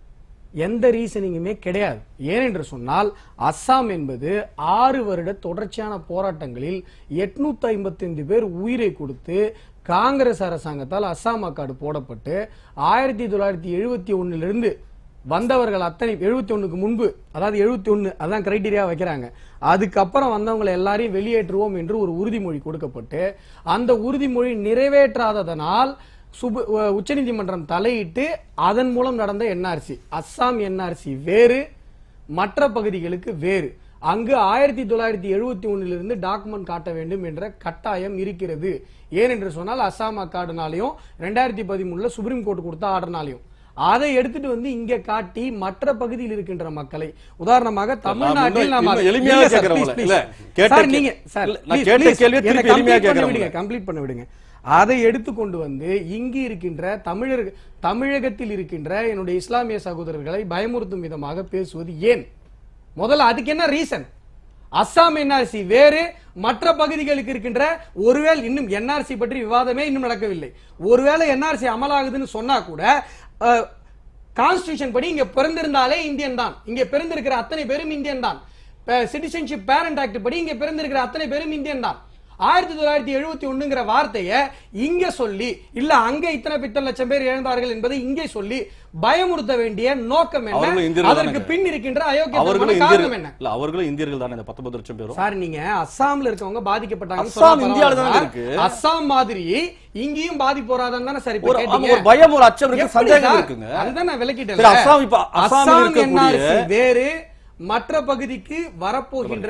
எந்த ரீசனிங்குமே கிடையாது. ஏனென்று சொன்னால், அஸ்ஸாம் என்பது ஆறு வருட தொடர்ச்சியான போராட்டங்களில் எட்நூத்தி ஐம்பத்தி ஐந்து பேர் உயிரை கொடுத்து காங்கிரஸ் அரசாங்கத்தால் அஸ்ஸாம் அக்காடு போடப்பட்டு ஆயிரத்தி தொள்ளாயிரத்தி எழுபத்தி ஒன்னுல வந்தவர்கள் அத்தனை எழுபத்தி ஒண்ணுக்கு முன்பு, அதாவது எழுபத்தி ஒன்னு அதான் கிரைட்டீரியா வைக்கிறாங்க, அதுக்கப்புறம் வந்தவங்களை எல்லாரையும் வெளியேற்றுவோம் என்று ஒரு உறுதிமொழி கொடுக்கப்பட்டு அந்த உறுதிமொழி நிறைவேற்றாததனால் உச்சநீதிமன்றம் தலையிட்டு அதன் மூலம் நடந்த என்ஆர்சி. அஸ்ஸாம் என்ஆர்சி வேறு, மற்ற பகுதிகளுக்கு வேறு. அங்கு ஆயிரத்தி தொள்ளாயிரத்தி எழுபத்தி ஒன்னுல இருந்து டாக்குமெண்ட் காட்ட வேண்டும் என்ற கட்டாயம் இருக்கிறது. ஏனென்று சொன்னால், அஸ்ஸாம் அக்காடுனாலையும் ரெண்டாயிரத்தி பதிமூணுல சுப்ரீம் கோர்ட் கொடுத்த ஆர்டர்னாலையும் அதை எடுத்துட்டு வந்து இங்க காட்டி மற்ற பகுதியில் இருக்கின்ற மக்களை, உதாரணமாக தமிழ்நாட்டில் நாம எளிமையாக கேக்குறவங்க சார் நீங்க சார் நான் கேட்ட கேள்வியை திருப்பி எளிமையாக கேக்குறேன், கம்ப்ளீட் பண்ண விடுங்க. அதை எடுத்துக்கொண்டு வந்து இங்கு இருக்கின்ற தமிழர் தமிழகத்தில் இருக்கின்ற என்னுடைய இஸ்லாமிய சகோதரர்களை பயமுறுத்தும் விதமாக பேசுவது ஏன்? முதல்ல அதுக்கு என்ன ரீசன்? அஸ்ஸாம் என்ஆர்சி வேறு, மற்ற பகுதிகளுக்கு இருக்கின்ற ஒருவேளை இன்னும் என்ஆர்சி பற்றி விவாதமே இன்னும் நடக்கவில்லை. ஒருவேளை என்ஆர்சி அமலாகுதுன்னு சொன்னா கூட கான்ஸ்டிடியூஷன் படி இங்க பிறந்திருந்தாலே இந்தியன் தான், இங்க பிறந்திருக்கிற அத்தனை பேரும் இந்தியன் தான். சிட்டிசன்ஷிப் பேரண்ட் ஆக்ட் படி இங்க பிறந்திருக்கிற அத்தனை பேரும் இந்தியன் தான். ஆயிரத்தி தொள்ளாயிரத்தி எழுபத்தி ஒண்ணுங்கிற வார்த்தையை இங்க சொல்லி, இல்ல அங்க இத்தனை பித்தனை லட்சம் பேர் இழந்தார்கள் என்பதை இங்கே சொல்லி பயமுறுத்த வேண்டிய நோக்கம் என்ன? அதற்கு பின் இருக்கின்ற அயோக்கியத்தனமான காரணம் என்ன? இல்ல அவர்களும் இந்தியர்கள் தானே, இந்த பத்தொன்பது லட்சம் பேரும். சார் நீங்க அஸ்ஸாம்ல இருக்கவங்க பாதிக்கப்பட்டாங்க, அஸ்ஸாம் இந்தியால தானே இருக்கு. அஸ்ஸாம் மாதிரி இங்கேயும் பாதிப்பு வராதுன்னு தானே சார் இப்ப ஒரு கேட்டீங்க. ஒரு பயம், ஒரு அச்சம் இருக்கு, சந்தேகம் இருக்குங்க. அதுதான் நான் விளக்கிட்டேன். அஸ்ஸாம் இப்ப அஸ்ஸாம் இருக்கக்கூடிய வேறு, மற்ற பகுதிக்கு வரப்போகின்ற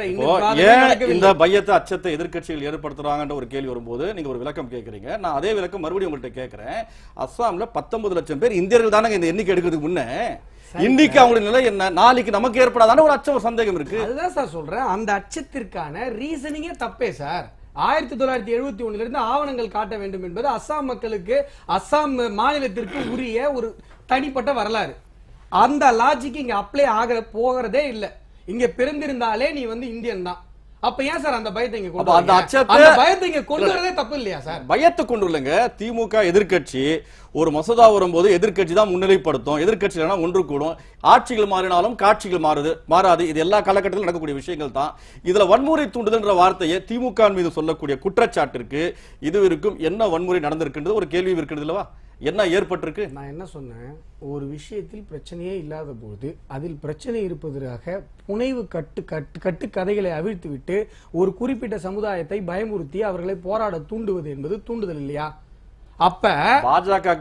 இந்த பயத்தை அச்சத்தை எதிர்க்கட்சிகள் ஏற்படுத்துறாங்கன்ற ஒரு கேள்வி வரும்போது நீங்க ஒரு விளக்கம் கேட்கறீங்க. நான் அதே விளக்கம் மறுபடியும் உங்கள்கிட்ட கேட்கிறேன். அஸ்ஸாம்ல பத்தொன்பது லட்சம் பேர் இந்தியர்கள் தானே இந்த எண்ணிக்கை எடுக்கிறதுக்கு முன்ன, இன்னைக்கு அவங்களுடைய நிலை என்ன, நாளைக்கு நமக்கு ஏற்படாதான ஒரு அச்சம், ஒரு சந்தேகம் இருக்கு. அதுதான் சார் சொல்றேன், அந்த அச்சத்திற்கான ரீசனிங்கே தப்பே சார். ஆயிரத்தி தொள்ளாயிரத்தி எழுபத்தி ஒண்ணுல இருந்து ஆவணங்கள் காட்ட வேண்டும் என்பது அஸ்ஸாம் மக்களுக்கு, அஸ்ஸாம் மாநிலத்திற்கு உரிய ஒரு தனிப்பட்ட வரலாறு. அந்த லாஜிக் இங்க அப்ளை ஆக போகிறதே இல்ல. இங்க பிறந்திருந்தாலே நீ வந்து இந்தியன் தான். அப்ப ஏன் சார் அந்த பயத்தை இங்க கொண்டு அந்த அச்சத்தை, அந்த பயத்தை இங்க கொண்டு வரதே தப்பு இல்லையா சார்? பயத்தை கொண்டு வரலங்க. திமுக எதிர்க்கட்சி ஒரு மசோதா வரும்போது எதிர்க்கட்சி தான் முன்னிலைப்படுத்தும், எதிர்க்கட்சி ஒன்று கூடும். ஆட்சிகள் மாறினாலும் காட்சிகள் மாறுது மாறாது, இது எல்லா காலகட்டத்திலும் நடக்கக்கூடிய விஷயங்கள் தான். இதுல வன்முறை தூண்டுதல்ன்ற வார்த்தையை திமுக மீது சொல்லக்கூடிய குற்றச்சாட்டிற்கு இதுவரைக்கும் என்ன வன்முறை நடந்திருக்கின்றது ஒரு கேள்வி இருக்கிறது இல்லவா? என்ன ஏற்பட்டிருக்கு? நான் என்ன சொன்னேன், ஒரு விஷயத்தில் பிரச்சனையே இல்லாத போது அதில் பிரச்சனை இருப்பதற்காக புனைவு கட்டு கட்டு கட்டு கதைகளை அவிழ்த்து விட்டு ஒரு குறிப்பிட்ட சமுதாயத்தை பயமுறுத்தி அவர்களை போராட தூண்டுவது என்பது தூண்டுதல் இல்லையா? அப்ப பாஜக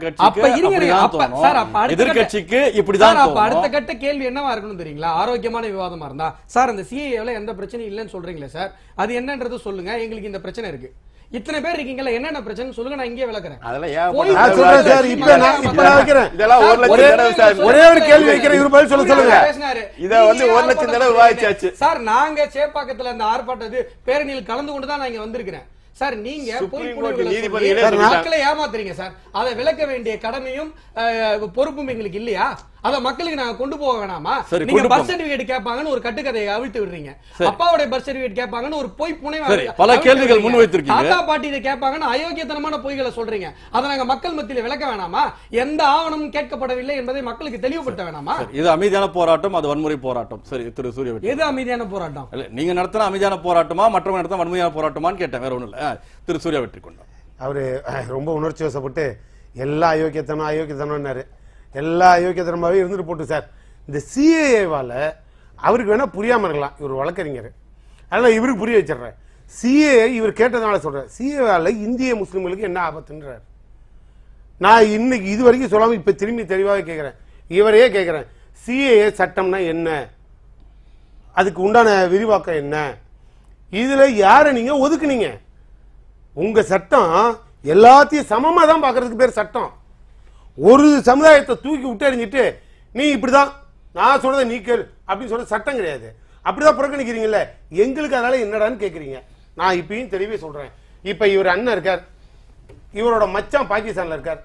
எதிர்கட்சிக்கு இப்படிதான். அடுத்த கட்ட கேள்வி என்னவா இருக்கணும் தெரியுங்களா? ஆரோக்கியமான விவாதமா இருந்தா, சார் இந்த சிஏஏல எந்த பிரச்சனையும் இல்லைன்னு சொல்றீங்களே சார், அது என்னன்றது சொல்லுங்க. எங்களுக்கு இந்த பிரச்சனை இருக்கு, இத்தனை பேர் இருக்கீங்களா, என்னென்ன பிரச்சனை சொல்லுங்க, நான் இங்கே விளக்குறேன். ஒரே ஒரு கேள்வி வைக்கிறேன், இவரு பதில் சொல்ல சொல்லுங்க. இத வந்து ஒரு லட்சம் தடவை விவாதிச்சாச்சு சார். நாங்க சேப்பாக்கத்துல இந்த ஆர்ப்பாட்டது பேரணியில் கலந்து கொண்டு தான் நான் இங்க வந்திருக்கிறேன் சார். நீங்க மக்களை ஏமாத்துறீங்க சார். அதை விளக்க வேண்டிய கடமையும் பொறுப்பும் எங்களுக்கு இல்லையா? அத மக்களுக்கு நாங்க கொண்டு போக வேணாமா? நீங்க பர்த் சர்டிபிகேட் கேட்பாங்கன்னு ஒரு கட்டுக்கதையை அவிழ்த்து விடுறீங்க, அப்பாவுடைய பர்த் சர்டிபிகேட் கேட்பாங்கன்னு ஒரு பொய் புனை பல கேள்விகள் முன்வைத்திருக்கீங்க, தாத்தா பாட்டி இதை கேட்பாங்கன்னு அயோக்கியத்தனமான பொய்களை சொல்றீங்க. அதை நாங்க மக்கள் மத்தியில விளக்க வேணாமா? எந்த ஆவணமும் கேட்கப்படவில்லை என்பதை மக்களுக்கு தெளிவுபடுத்த வேணாமா? இது அமைதியான போராட்டம், அது வன்முறை போராட்டம். சரி திரு சூர்யா, எது அமைதியான போராட்டம்? நீங்க நடத்தின அமைதியான போராட்டமா மற்றவங்க நடத்தின வன்முறையான போராட்டமான்னு கேட்டேன், வேற ஒண்ணும் இல்ல. திரு சூர்யா வெற்றி கொண்டார். அவரு ரொம்ப உணர்ச்சி வசப்பட்டு எல்லா அயோக்கியத்தனம் அயோக்கியத்தனம்னாரு. எல்லா அயோக்கியத்தனமாவே இருந்துட்டு போட்டு சார். இந்த சிஏஏவால அவருக்கு வேணா புரியாம இருக்கலாம், இவர் வழக்கறிஞர், அதனால இவருக்கு புரிய வச்சிடுறேன். சிஏஏ இவர் கேட்டதுனால சொல்றேன், சிஏஏவால இந்திய முஸ்லிம்களுக்கு என்ன ஆபத்துன்றார். நான் இன்னைக்கு இது வரைக்கும் சொல்லாம இப்ப திரும்பி தெளிவாக கேட்கிறேன், இவரையே கேட்கிறேன், சிஏஏ சட்டம்னா என்ன, அதுக்கு உண்டான விரிவாக்கம் என்ன, இதுல யார நீங்க ஒதுக்குனீங்க? உங்க சட்டம் எல்லாத்தையும் சமமா தான் பாக்குறதுக்கு பேர் சட்டம். ஒரு சமுதாயத்தை தூக்கி விட்டு எறிஞ்சிட்டு நீ இப்படிதான் நான் சொல்றதை நீக்கல் அப்படின்னு சொல்ற சட்டம் கிடையாது. அப்படிதான் புறக்கணிக்கிறீங்கல்ல, எங்களுக்கு அதனால என்னடான்னு கேக்குறீங்க. நான் இப்பயும் தெளிவே சொல்றேன். இப்ப இவர் அண்ணன் இருக்கார், இவரோட மச்சான் பாகிஸ்தான்ல இருக்கார்,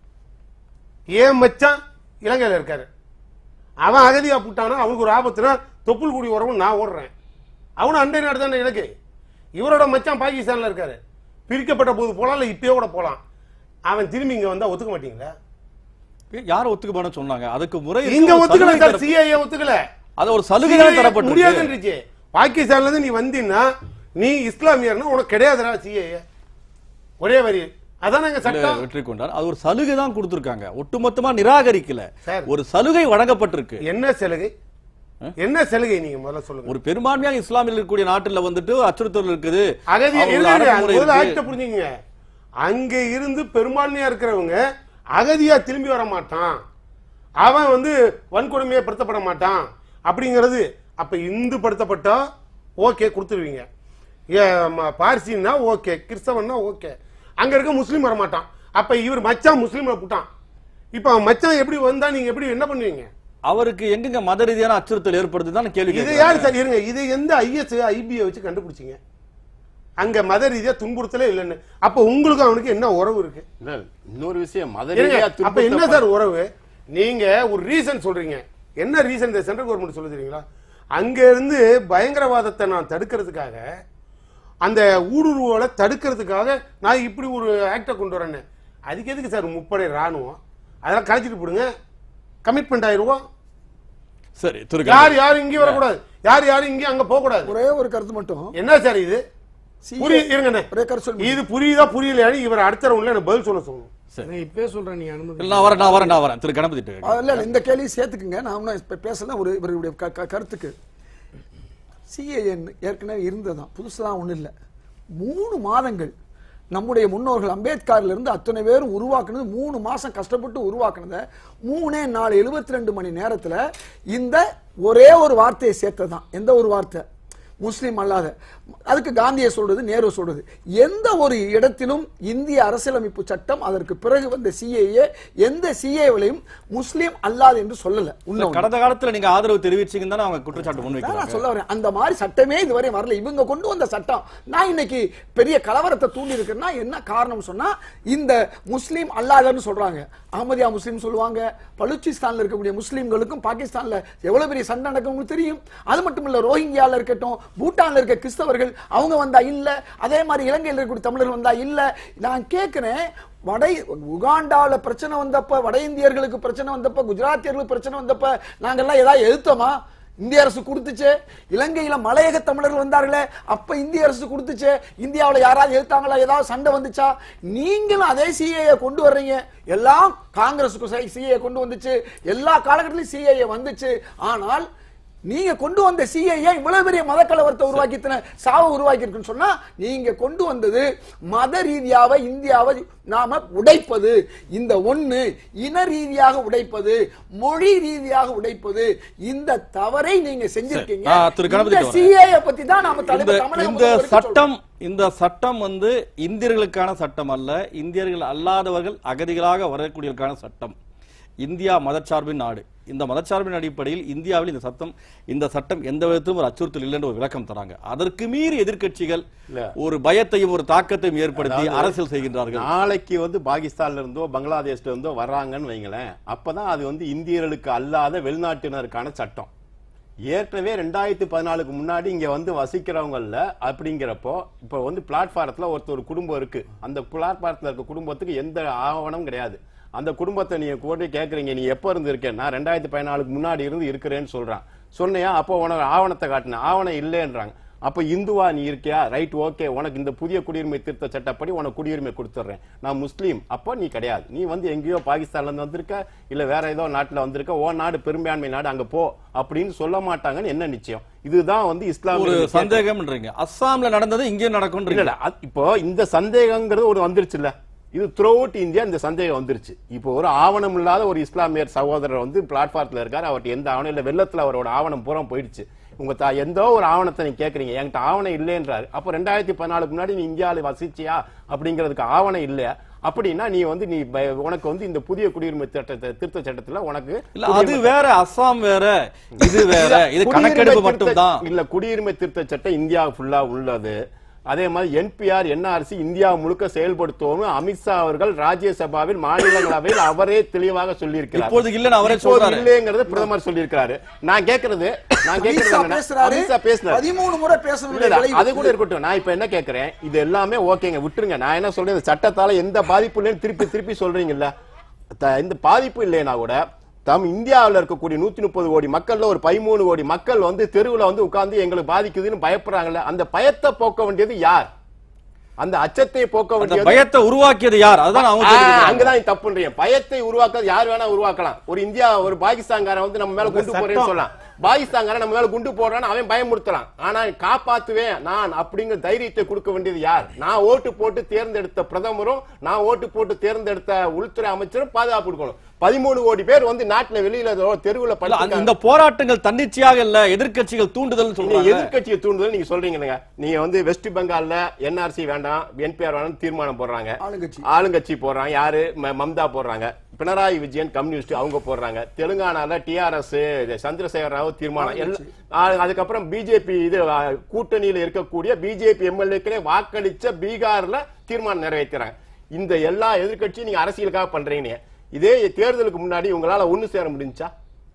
ஏன் மச்சான் இலங்கையில இருக்காரு. அவன் அகதியா போட்டானா அவனுக்கு ஒரு ஆபத்துனா தொப்புள் கூடி உறவு நான் ஓடுறேன், அவனும் அண்டை நாடு தானே எனக்கு. இவரோட மச்சான் பாகிஸ்தான்ல இருக்காரு, பிரிக்கப்பட்ட போது போலாம், இல்ல இப்பயே கூட போலாம். அவன் திரும்பி இங்க வந்தா ஒத்துக்க மாட்டீங்களா? யார ஒத்துக்க போன சொன்னாங்க? அதுக்கு முறை இங்க ஒத்துக்கல சார், சிஏஏ ஒத்துக்கல. அது ஒரு சலுகை தரப்பட்டு முடியாதுன்றுச்சு. பாகிஸ்தான்ல இருந்து நீ வந்தீங்கன்னா நீ இஸ்லாமியர்னா உனக்கு கிடையாதுடா சிஏஏ, ஒரே வரி. அதான் நாங்க சட்டம் வெற்றி கொண்டார். அது ஒரு சலுகை தான் கொடுத்திருக்காங்க, ஒட்டுமொத்தமா நிராகரிக்கல. ஒரு சலுகை வழங்கப்பட்டிருக்கு. என்ன சலுகை? என்ன சலுகை நீங்க முதல்ல சொல்லுங்க. ஒரு பெரும்பான்மையாக இஸ்லாமியில் இருக்கக்கூடிய நாட்டில் வந்துட்டு அச்சுறுத்தல் இருக்குது. புரிஞ்சுங்க, அங்க இருந்து பெரும்பான்மையா இருக்கிறவங்க அகதியா திரும்பி வர மாட்டான், அவன் வந்து வன்கொடுமையை படுத்தப்பட மாட்டான் அப்படிங்கிறது. அப்ப இந்து படுத்தப்பட்டா ஓகே கொடுத்துருவீங்க, பார்சின்னா ஓகே, கிறிஸ்தவன்னா ஓகே, அங்க இருக்க முஸ்லீம் வர மாட்டான். அப்ப இவர் மச்சான் முஸ்லீம்ல போட்டான், இப்ப அவன் மச்சான் எப்படி வந்தா நீங்க எப்படி என்ன பண்ணுவீங்க? அவருக்கு எங்கெங்க மத ரீதியான அச்சுறுத்தல் ஏற்படுதுதான் கேள்வி. இது யாரு சார் இருங்க, இது எந்த ஐஎஸ் ஐபிஐ வச்சு கண்டுபிடிச்சீங்க? அங்க மத ரீதியா துன்புறுத்தலே இல்லைன்னு. அப்ப உங்களுக்கு அவனுக்கு என்ன உறவு இருக்கு? இன்னொரு விஷயம், மத ரீதியா அப்ப என்ன சார் உறவு? நீங்க ஒரு ரீசன் சொல்றீங்க, என்ன ரீசன் இந்த சென்ட்ரல் கவர்மெண்ட் சொல்ல தெரியுங்களா? அங்க இருந்து பயங்கரவாதத்தை நான் தடுக்கிறதுக்காக, அந்த ஊடுருவலை தடுக்கிறதுக்காக நான் இப்படி ஒரு ஆக்டை கொண்டு வரேன்னு. அதுக்கு எதுக்கு சார் முப்படை ராணுவம்? அதெல்லாம் கழிச்சிட்டு போடுங்க, கமிட்மெண்ட் ஆயிருவோம். சரி, யார் யாரும் இங்கே வரக்கூடாது, யார் யாரும் இங்கே அங்க போக கூடாது. ஒரே ஒரு கருத்து மட்டும். என்ன சார் இது? இது புரியுதா புரியலையா? இவர் அடுத்த ரவுண்ட்ல எனக்கு பதில் சொல்ல சொல்லணும். இப்பவே சொல்றேன், நீ அனுமதி. நான் வரேன் நான் வரேன் நான் வரேன் திரு கணபதி. இல்ல இந்த கேள்வி சேர்த்துக்குங்க, நான் பேசல. ஒரு இவருடைய கருத்துக்கு சிஏஎன் ஏற்கனவே இருந்ததுதான், புதுசுலாம் ஒண்ணு இல்ல. மூணு மாதங்கள் நம்முடைய முன்னோர்கள் அம்பேத்கர்ல இருந்து அத்தனை பேரும் உருவாக்குனது, மூணு மாசம் கஷ்டப்பட்டு உருவாக்குனத மூணே நாலு எழுபத்தி ரெண்டு மணி நேரத்துல இந்த ஒரே ஒரு வார்த்தையை சேர்த்ததான். எந்த ஒரு வார்த்தை? முஸ்லீம் அல்லாத. அதுக்கு காந்தியை சொல்றது, நேரு சொல்றது. எந்த ஒரு இடத்திலும் இந்திய அரசியலமைப்பு சட்டம், அதற்கு பிறகு வந்த சிஏஏ, எந்த சிஏவிலையும் முஸ்லீம் அல்லாத என்று சொல்லல. கடந்த காலத்துல நீங்க ஆதரவு தெரிவிச்சீங்கன்னு தானே அவங்க குற்றச்சாட்டு முன்வைக்கிறாங்க. நான் சொல்ல வரேன், அந்த மாதிரி சட்டமே இதுவரை வரல. இவங்க கொண்டு வந்த சட்டம் நான் இன்னைக்கு பெரிய கலவரத்தை தூண்டி இருக்குன்னா என்ன காரணம் சொன்னா, இந்த முஸ்லீம் அல்லாதன்னு சொல்றாங்க. அஹமதியா முஸ்லீம் சொல்லுவாங்க. பலூச்சிஸ்தான்ல இருக்கக்கூடிய முஸ்லீம்களுக்கும் பாகிஸ்தான்ல எவ்வளவு பெரிய சண்டை நடக்கும் தெரியும். அது மட்டும் இல்ல, ரோஹிங்கியால இருக்கட்டும், பூட்டான்ல இருக்க கிறிஸ்தவர்கள் அவங்க வந்தா இல்ல, அதே மாதிரி இலங்கையில் இருக்கக்கூடிய தமிழர்கள் வந்தா இல்ல. நான் கேட்கிறேன், வட உகாண்டால பிரச்சனை வந்தப்ப, வட இந்தியர்களுக்கு பிரச்சனை வந்தப்ப, குஜராத்தியர்களுக்கு பிரச்சனை வந்தப்ப நாங்கெல்லாம் ஏதாவது எதிர்த்தோமா? இந்திய அரசு கொடுத்துச்சு. இலங்கையில மலையக தமிழர்கள் வந்தார்களே, அப்ப இந்திய அரசு கொடுத்துச்சு. இந்தியாவில் யாராவது எதிர்த்தாங்களா? ஏதாவது சண்டை வந்துச்சா? நீங்களும் அதே சிஏஏ கொண்டு வர்றீங்க. எல்லாம் காங்கிரஸுக்கு சிஏஏ கொண்டு வந்துச்சு, எல்லா காலகட்டத்திலும் சிஏஏ வந்துச்சு. ஆனால் நீங்க கொண்டு வந்த சிஏஏ இவ்வளவு பெரிய மத கலவரத்தை உருவாக்கி சாவு உருவாக்கி இருக்குன்னு சொன்னா, நீங்க கொண்டு வந்தது மத ரீதியாக இந்தியாவை நாம உடைப்பது. இந்த ஒண்ணு இன ரீதியாக உடைப்பது, மொழி ரீதியாக உடைப்பது, இந்த தவறை நீங்க செஞ்சிருக்கீங்க. இந்த சிஏஏ பத்தி தான் நாம தலைவர் இந்த சட்டம் இந்த சட்டம் வந்து இந்தியர்களுக்கான சட்டம் அல்ல, இந்தியர்கள் அல்லாதவர்கள் அகதிகளாக வரக்கூடியவர்களுக்கான சட்டம். இந்தியா மதச்சார்பின் நாடு. இந்த மதச்சார்பின் அடிப்படையில் இந்தியாவில் இந்த சட்டம் இந்த சட்டம் எந்த விதத்திலும் ஒரு அச்சுறுத்தல் இல்லை என்று ஒரு விளக்கம் தராங்க. அதற்கு மீறி எதிர்க்கட்சிகள் ஒரு பயத்தையும் ஒரு தாக்கத்தையும் ஏற்படுத்தி அரசியல் செய்கின்றார்கள். நாளைக்கு வந்து பாகிஸ்தான்ல இருந்தோ பங்களாதேஷ்ல இருந்தோ வர்றாங்கன்னு வைங்களேன், அப்பதான் அது வந்து இந்தியர்களுக்கு அல்லாத வெளிநாட்டினருக்கான சட்டம். ஏற்கனவே ரெண்டாயிரத்தி பதினாலுக்கு முன்னாடி இங்க வந்து வசிக்கிறவங்கல்ல அப்படிங்கிறப்போ, இப்ப வந்து பிளாட்பாரத்துல ஒருத்தர் குடும்பம் இருக்கு, அந்த பிளாட்பாரத்துல இருக்க குடும்பத்துக்கு எந்த ஆவணம் கிடையாது. அந்த குடும்பத்தை நீங்க கூட கேட்கறீங்க, நீ எப்ப இருந்து இருக்கேன்? நான் ரெண்டாயிரத்தி பதினாலுக்கு முன்னாடி இருந்து இருக்கிறேன்னு சொல்றான். சொன்னையா? அப்போ உனக்கு ஆவணத்தை காட்டின, ஆவணம் இல்லைன்றாங்க. அப்ப இந்துவா நீ இருக்கியா? ரைட், ஓகே, உனக்கு இந்த புதிய குடியுரிமை திருத்த சட்டப்படி உனக்கு குடியுரிமை கொடுத்துட்றேன். நான் முஸ்லீம், அப்போ நீ கிடையாது, நீ வந்து எங்கேயோ பாகிஸ்தான்ல இருந்து வந்திருக்க, இல்ல வேற ஏதோ நாட்டுல வந்திருக்க, ஓ நாடு பெரும்பான்மை நாடு, அங்க போ அப்படின்னு சொல்ல மாட்டாங்கன்னு என்ன நிச்சயம்? இதுதான் வந்து இஸ்லாமிய சந்தேகம்ன்றீங்க. அஸ்ஸாம்ல நடந்தது இங்கே நடக்கும். இப்போ இந்த சந்தேகங்கிறது ஒரு வந்துருச்சுல்ல, இது த்ரூ அவுட் இந்தியா இந்த சந்தேகம் வந்துருச்சு. இப்போ ஒரு ஆவணம் இல்லாத ஒரு இஸ்லாமியர் சகோதரர் வந்து பிளாட்பாரத்துல இருக்காரு, அவர்கிட்ட எந்த ஆவணம் இல்ல, வெள்ளத்துல அவரோட ஆவணம் பூரா போயிடுச்சு. உங்க தா எந்தோ ஒரு ஆவணத்தை நீங்க கேட்கறீங்க, என்கிட்ட ஆவணம் இல்லைன்றாரு. அப்ப ரெண்டாயிரத்தி பதினாலுக்கு முன்னாடி நீ இந்தியாவில வசிச்சியா அப்படிங்கிறதுக்கு ஆவணம் இல்ல அப்படின்னா, நீ வந்து நீ உனக்கு வந்து இந்த புதிய குடியுரிமை சட்டத்தை திருத்த சட்டத்துல உனக்கு அது வேற, அஸ்ஸாம் வேற, இது வேற, இது கணக்கெடுப்பு மட்டும் தான் இல்ல. குடியுரிமை திருத்த சட்டம் இந்தியா ஃபுல்லா உள்ளது. அதே மாதிரி என்பிஆர் என்ஆர்சி இந்தியா முழுக்க செயல்படுத்துவோம் அமித்ஷா அவர்கள் ராஜ்யசபாவில் மாநிலங்களவையில் அவரே தெளிவாக சொல்லியிருக்கிறார். இப்போது இல்ல அவரே சொல்றாரு, இல்லைங்கிறது பிரதமர் சொல்லியிருக்காரு. நான் கேக்குறது நான் கேக்குறது அமித்ஷா பேசுறாரு, பதிமூணு முறை பேசணும், அது கூட இருக்கட்டும். நான் இப்ப என்ன கேக்குறேன், இது எல்லாமே ஓகேங்க, விட்டுருங்க. நான் என்ன சொல்றேன், இந்த சட்டத்தால எந்த பாதிப்பு இல்லைன்னு திருப்பி திருப்பி சொல்றீங்கல்ல, இந்த பாதிப்பு இல்லைன்னா கூட தம் இந்தியாவில் இருக்கக்கூடிய நூத்தி முப்பது கோடி மக்கள்ல ஒரு பதிமூணு கோடி மக்கள் வந்து தெருவுல வந்து உட்கார்ந்து எங்களுக்கு பாதிக்குதுன்னு பயப்படுறாங்கல்ல, அந்த பயத்தை போக்க வேண்டியது யார்? அந்த அச்சத்தை போக்க வேண்டியது, பயத்தை உருவாக்கியது யார்? அதுதான் அங்கதான் தப்புன்றீங்க. பயத்தை உருவாக்க யார் வேணா உருவாக்கலாம். ஒரு இந்தியா ஒரு பாகிஸ்தான்காரன் வந்து நம்ம மேல குண்டு போறேன்னு சொல்லலாம், பாகிஸ்தான்காரன் நம்ம மேல குண்டு போடுறான்னு அவன் பயமுறுத்தலாம். ஆனா காப்பாத்துவேன் நான் அப்படிங்கிற தைரியத்தை கொடுக்க வேண்டியது யார்? நான் ஓட்டு போட்டு தேர்ந்தெடுத்த பிரதமரும் நான் ஓட்டு போட்டு தேர்ந்தெடுத்த உள்துறை அமைச்சரும் பாதுகாப்பு கொடுக்கணும். பதிமூணு கோடி பேர் வந்து நாட்டுல வெளியில தெருவுல படுத்து இந்த போராட்டங்கள் தன்னிச்சையாக இல்ல, எதிர்க்கட்சிகள் தூண்டுதல் சொல்றீங்க. எதிர்க்கட்சிகள் தூண்டுதல் நீங்க சொல்றீங்க. நீங்க வந்து வெஸ்ட் பெங்கால்ல என்ஆர்சி வேண்டாம், என்பிஆர் வேண்டாம் தீர்மானம் போடுறாங்க, ஆளுங்கட்சி போடுறாங்க, யாரு மம்தா போடுறாங்க. பினராயி விஜயன் கம்யூனிஸ்ட் அவங்க போடுறாங்க, தெலுங்கானால டிஆர்எஸ் சந்திரசேகர ராவ் தீர்மானம், அதுக்கப்புறம் பிஜேபி இது கூட்டணியில இருக்கக்கூடிய பிஜேபி எம்எல்ஏக்களே வாக்களிச்ச பீகார்ல தீர்மானம் நிறைவேற்றுறாங்க. இந்த எல்லா எதிர்கட்சியும் நீங்க அரசியலுக்காக பண்றீங்க. இதே தேர்தலுக்கு முன்னாடி உங்களால ஒண்ணு சேர முடிஞ்சா?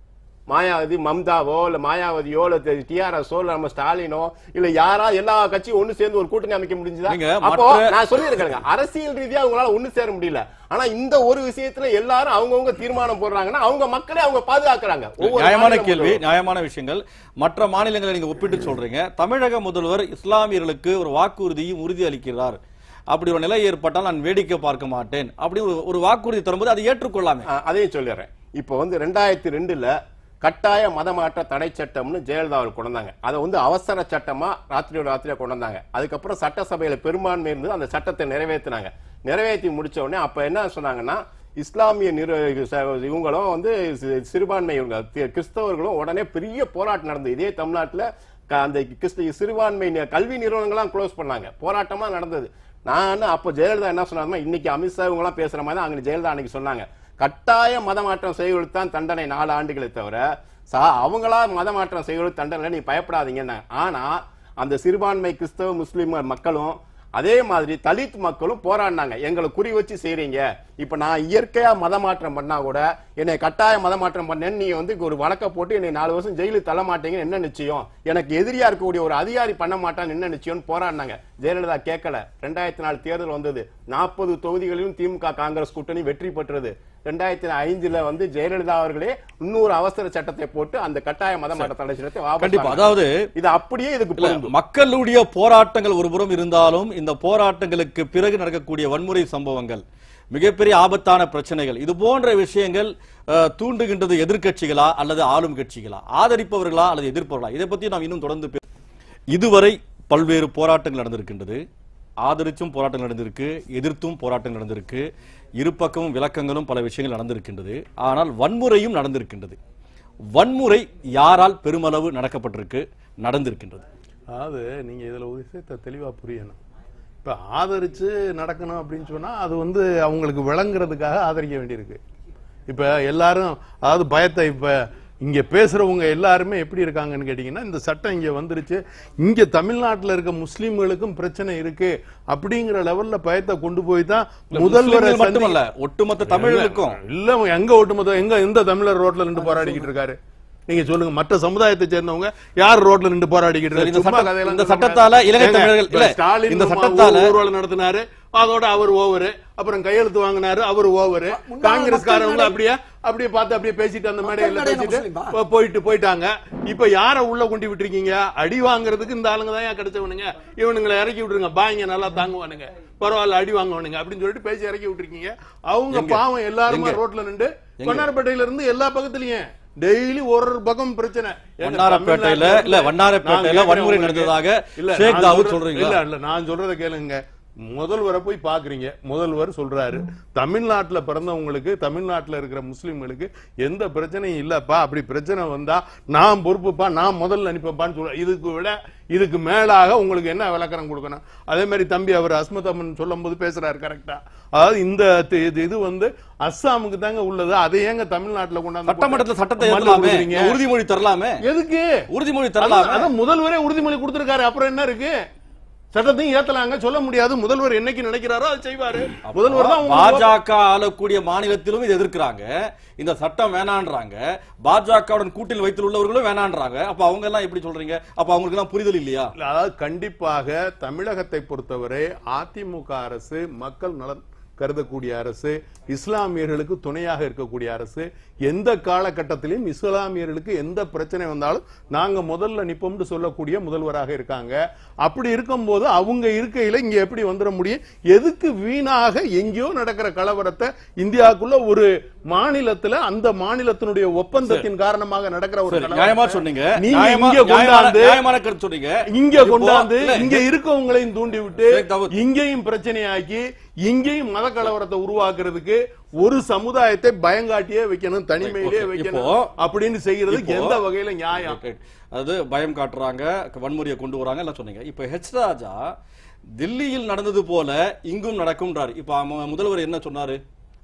மாயாவதி மம்தாவோ இல்ல மாயாவதியோ இல்ல டிஆர்எஸோ இல்ல நம்ம ஸ்டாலினோ இல்ல யாரா எல்லா கட்சியும் ஒண்ணு சேர்ந்து ஒரு கூட்டணி அமைக்க முடிஞ்சதா? அப்போ நான் சொல்லியிருக்கேங்க, அரசியல் ரீதியா உங்களால ஒண்ணு சேர முடியல. ஆனா இந்த ஒரு விஷயத்துல எல்லாரும் அவங்கவுங்க தீர்மானம் போடுறாங்கன்னா அவங்க மக்களே அவங்க பாதுகாக்கிறாங்க. நியாயமான கேள்வி, நியாயமான விஷயங்கள். மற்ற மாநிலங்களை நீங்க ஒப்பிட்டு சொல்றீங்க. தமிழக முதல்வர் இஸ்லாமியர்களுக்கு ஒரு வாக்குறுதியும் உறுதி அளிக்கிறார். அப்படி ஒரு நிலை ஏற்பட்டால் நான் வேடிக்கை பார்க்க மாட்டேன் அப்படி ஒரு வாக்குறுதி தரும்போது அதை ஏற்றுக்கொள்ளாமே. அதையும் சொல்லிடுறேன். இப்போ வந்து ரெண்டாயிரத்தி ரெண்டுல கட்டாய மதமாற்ற தடை சட்டம்னு ஜெயலலிதா அவர் கொண்டு வந்தாங்க. அதை வந்து அவசர சட்டமா ராத்திரியோட ராத்திரியா கொண்டு வந்தாங்க. அதுக்கப்புறம் சட்டசபையில பெரும்பான்மை இருந்து அந்த சட்டத்தை நிறைவேற்றினாங்க. நிறைவேற்றி முடிச்ச உடனே அப்ப என்ன சொன்னாங்கன்னா, இஸ்லாமிய இவங்களும் வந்து சிறுபான்மை இவங்க கிறிஸ்தவர்களும் உடனே பெரிய போராட்டம் நடந்தது. இதே தமிழ்நாட்டுல அந்த கிறிஸ்தவ சிறுபான்மை கல்வி நிறுவனங்கள்லாம் க்ளோஸ் பண்ணாங்க, போராட்டமா நடந்தது. நான் அப்ப ஜெயலலிதா என்ன சொன்னாங்கன்னா, இன்னைக்கு அமித்ஷா இவங்க எல்லாம் பேசுற மாதிரி அங்க ஜெயலலிதா அன்னைக்கு சொன்னாங்க, கட்டாய மதமாற்றம் செய்வதுதான் தண்டனை நாலு ஆண்டுகளை தவிர அவங்களா மதமாற்றம் செய்வது தண்டனை நீ பயப்படாதீங்க. ஆனா அந்த சிறுபான்மை கிறிஸ்தவ முஸ்லிம் மக்களும் அதே மாதிரி தலித் மக்களும் போராடினாங்க, எங்களை குறி வச்சு செய்றீங்க. இப்ப நான் இயற்கையா மதமாற்றம் பண்ணா கூட என்னை கட்டாய மதமாற்றம் பண்ணேன்னு நீ வந்து ஒரு வழக்க போட்டு என்னை நாலு வருஷம் ஜெயிலுக்கு தள்ள மாட்டீங்கன்னு என்ன நிச்சயம்? எனக்கு எதிரியா இருக்கக்கூடிய ஒரு அதிகாரி பண்ண மாட்டான்னு என்ன நிச்சயம்னு போராடினாங்க. ஜெயலலிதா கேட்கல. ரெண்டாயிரத்தி நாலு தேர்தல் வந்தது. நாற்பது தொகுதிகளிலும் திமுக காங்கிரஸ் கூட்டணி வெற்றி பெற்றது. ரெண்டாயிரத்தி ஐந்துல வந்து ஜெயலலிதா அவர்களே இன்னொரு அவசர சட்டத்தை போட்டு அந்த கட்டாய மதமாற்ற தடை சட்டத்தை கண்டிப்பா, அதாவது இது அப்படியே இதுக்கு மக்களுடைய போராட்டங்கள் ஒரு புறம் இருந்தாலும் இந்த போராட்டங்களுக்கு பிறகு நடக்கக்கூடிய வன்முறை சம்பவங்கள், மிகப்பெரிய ஆபத்தான பிரச்சனைகள், இது போன்ற விஷயங்கள் தூண்டுகின்றது எதிர்கட்சிகளா அல்லது ஆளும் கட்சிகளா, ஆதரிப்பவர்களா அல்லது எதிர்ப்பவர்களா? இதை பத்தி நாம் இன்னும் தொடர்ந்து. இதுவரை பல்வேறு போராட்டங்கள் நடந்திருக்கின்றது. ஆதரிச்சும் போராட்டங்கள் நடந்திருக்கு, எதிர்த்தும் போராட்டங்கள் நடந்திருக்கு, இரு பக்கமும் விளக்கங்களும் பல விஷயங்கள் நடந்திருக்கின்றது. ஆனால் வன்முறையும் நடந்திருக்கின்றது. வன்முறை யாரால் பெருமளவு நடக்கப்பட்டிருக்கு, நடந்திருக்கின்றது? அதாவது நீங்க இதுல ஒரு விஷயத்தை தெளிவா புரியணும். இப்ப ஆதரிச்சு நடக்கணும் அப்படின்னு சொன்னா அது வந்து அவங்களுக்கு விளங்குறதுக்காக ஆதரிக்க வேண்டியிருக்கு. இப்ப எல்லாரும் அதாவது பயத்தை இப்ப இங்க பேசுறவங்க எல்லாருமே எப்படி இருக்காங்கன்னு கேட்டீங்கன்னா, இந்த சட்டம் இங்க வந்துருச்சு, இங்க தமிழ்நாட்டில் இருக்க முஸ்லீம்களுக்கும் பிரச்சனை இருக்கு அப்படிங்கிற லெவல்ல பயத்தை கொண்டு போய் தான் முதல்வர் மட்டுமல்ல ஒட்டுமொத்த தமிழர்களுக்கும். இல்ல எங்க ஒட்டுமொத்த எங்க எந்த தமிழர் ரோட்ல நின்று போராடிக்கிட்டு இருக்காரு? நீங்க சொல்லுங்க, மற்ற சமுதாயத்தை சேர்ந்தவங்க யார் ரோட்ல நின்று போராடிக்கிட்டு இருக்காரு? இந்த சட்டத்தால இலங்கை தமிழர்கள் ஸ்டாலின் இந்த சட்டத்தால ஊர்வலம் நடத்தினாரு, அதோட அவர் ஓவரு, அப்புறம் கையெழுத்து வாங்கினாரு, அவர் ஓவரு. காங்கிரஸ்காரவங்க அப்படியே அப்படியே பார்த்து அப்படியே பேசிட்டு அந்த மேடையில பேசிட்டு போயிட்டு போயிட்டாங்க. இப்ப யார உள்ள கொண்டு விட்டுருக்கீங்க? அடி வாங்குறதுக்கு இந்த ஆளுங்க தான் கிடைச்சவனுங்க, இவனுங்களை இறக்கி விட்டுருங்க, பாய்ங்க நல்லா தாங்குவானுங்க, பரவாயில்ல அடி வாங்குவானுங்க அப்படின்னு சொல்லிட்டு பேசி இறக்கி விட்டுருக்கீங்க. அவங்க பாவம் எல்லாருமே ரோட்ல நின்று வண்ணாரப்பேட்டையில இருந்து எல்லா பக்கத்துலயும் டெய்லி ஒரு பக்கம் பிரச்சனை. வண்ணாரப்பேட்டையில இல்ல வண்ணாரப்பேட்டையில வன்முறை நடந்ததாக ஷேக் தாவூத் சொல்றீங்க. இல்ல இல்ல நான் சொல்றத கேளுங்க. முதல்வரை போய் பாக்குறீங்க, முதல்வர் சொல்றாரு தமிழ்நாட்டுல பிறந்தவங்களுக்கு தமிழ்நாட்டுல இருக்கிற முஸ்லிம்களுக்கு எந்த பிரச்சனையும் இல்லப்பா, அப்படி பிரச்சனை வந்தா நான் பொறுப்புப்பா, நான் முதல்ல அனுப்பப்பான்னு சொல்ற. இதுக்கு விட இதுக்கு மேலாக உங்களுக்கு என்ன விளக்கணம் கொடுக்கணும்? அதே மாதிரி தம்பி அவர் அஸ்மத் அம்மன் சொல்லும் போது பேசுறாரு கரெக்டா. அதாவது இந்த இது வந்து அஸ்ஸாமுக்கு தாங்க உள்ளது, அதை ஏங்க தமிழ்நாட்டுல கொண்டாந்து சட்டமன்றத்தில் சட்டத்தை ஏத்தலாமே, உறுதிமொழி தரலாமே. எதுக்கு உறுதிமொழி தரலாம்? அதான் முதல்வரே உறுதிமொழி கொடுத்திருக்காரு, அப்புறம் என்ன இருக்கு? சட்டத்தையும் ஏத்தலாங்க, சொல்ல முடியாது. முதல்வர் என்னைக்கு நினைக்கிறாரோ அதை செய்வாரு. முதல்வர் தான். பாஜக ஆளக்கூடிய மாநிலத்திலும் இது எதிர்க்கிறாங்க, இந்த சட்டம் வேணான்றாங்க. பாஜகவுடன் கூட்டில் வைத்து உள்ளவர்களும் வேணான்றாங்க. அப்ப அவங்க எல்லாம் எப்படி சொல்றீங்க? அப்ப அவங்களுக்கு எல்லாம் புரிதல் இல்லையா? அதாவது கண்டிப்பாக தமிழகத்தை பொறுத்தவரை அதிமுக அரசு மக்கள் நலன் கருதக்கூடிய அரசு, இஸ்லாமியர்களுக்கு துணையாக இருக்கக்கூடிய அரசு. எந்த காலகட்டத்திலும் இஸ்லாமியர்களுக்கு எந்த பிரச்சனை வந்தாலும் நாங்க முதல்ல நிப்போம்னு சொல்லக்கூடிய முதல்வராக இருக்காங்க. அப்படி இருக்கும்போது அவங்க இருக்கையில இங்க எப்படி வந்துட முடியும்? எதுக்கு வீணாக எங்கேயோ நடக்கிற கலவரத்தை இந்தியாவுக்குள்ள ஒரு மாநிலத்துல அந்த மாநிலத்தினுடைய ஒப்பந்தத்தின் காரணமாக நடக்கிற ஒரு நியாயமா சொன்னீங்க, இங்க கொண்டாந்து சொன்னீங்க, இங்க கொண்டாந்து இங்க இருக்கவங்களையும் தூண்டி விட்டு இங்கேயும் பிரச்சனையாக்கி இங்கேயும் மத கலவரத்தை உருவாக்குறதுக்கு ஒரு சமுதாயத்தை பயங்காட்டியே வைக்கணும், தனிமையிலே வைக்கணும் அப்படின்னு செய்யறதுக்கு எந்த வகையில நியாயம்? அது பயம் காட்டுறாங்க, வன்முறையை கொண்டு வராங்க எல்லாம் சொன்னீங்க. இப்ப ஹெச் ராஜா தில்லியில் நடந்தது போல இங்கும் நடக்கும்ன்றார். இப்ப முதல்வர் என்ன சொன்னாரு?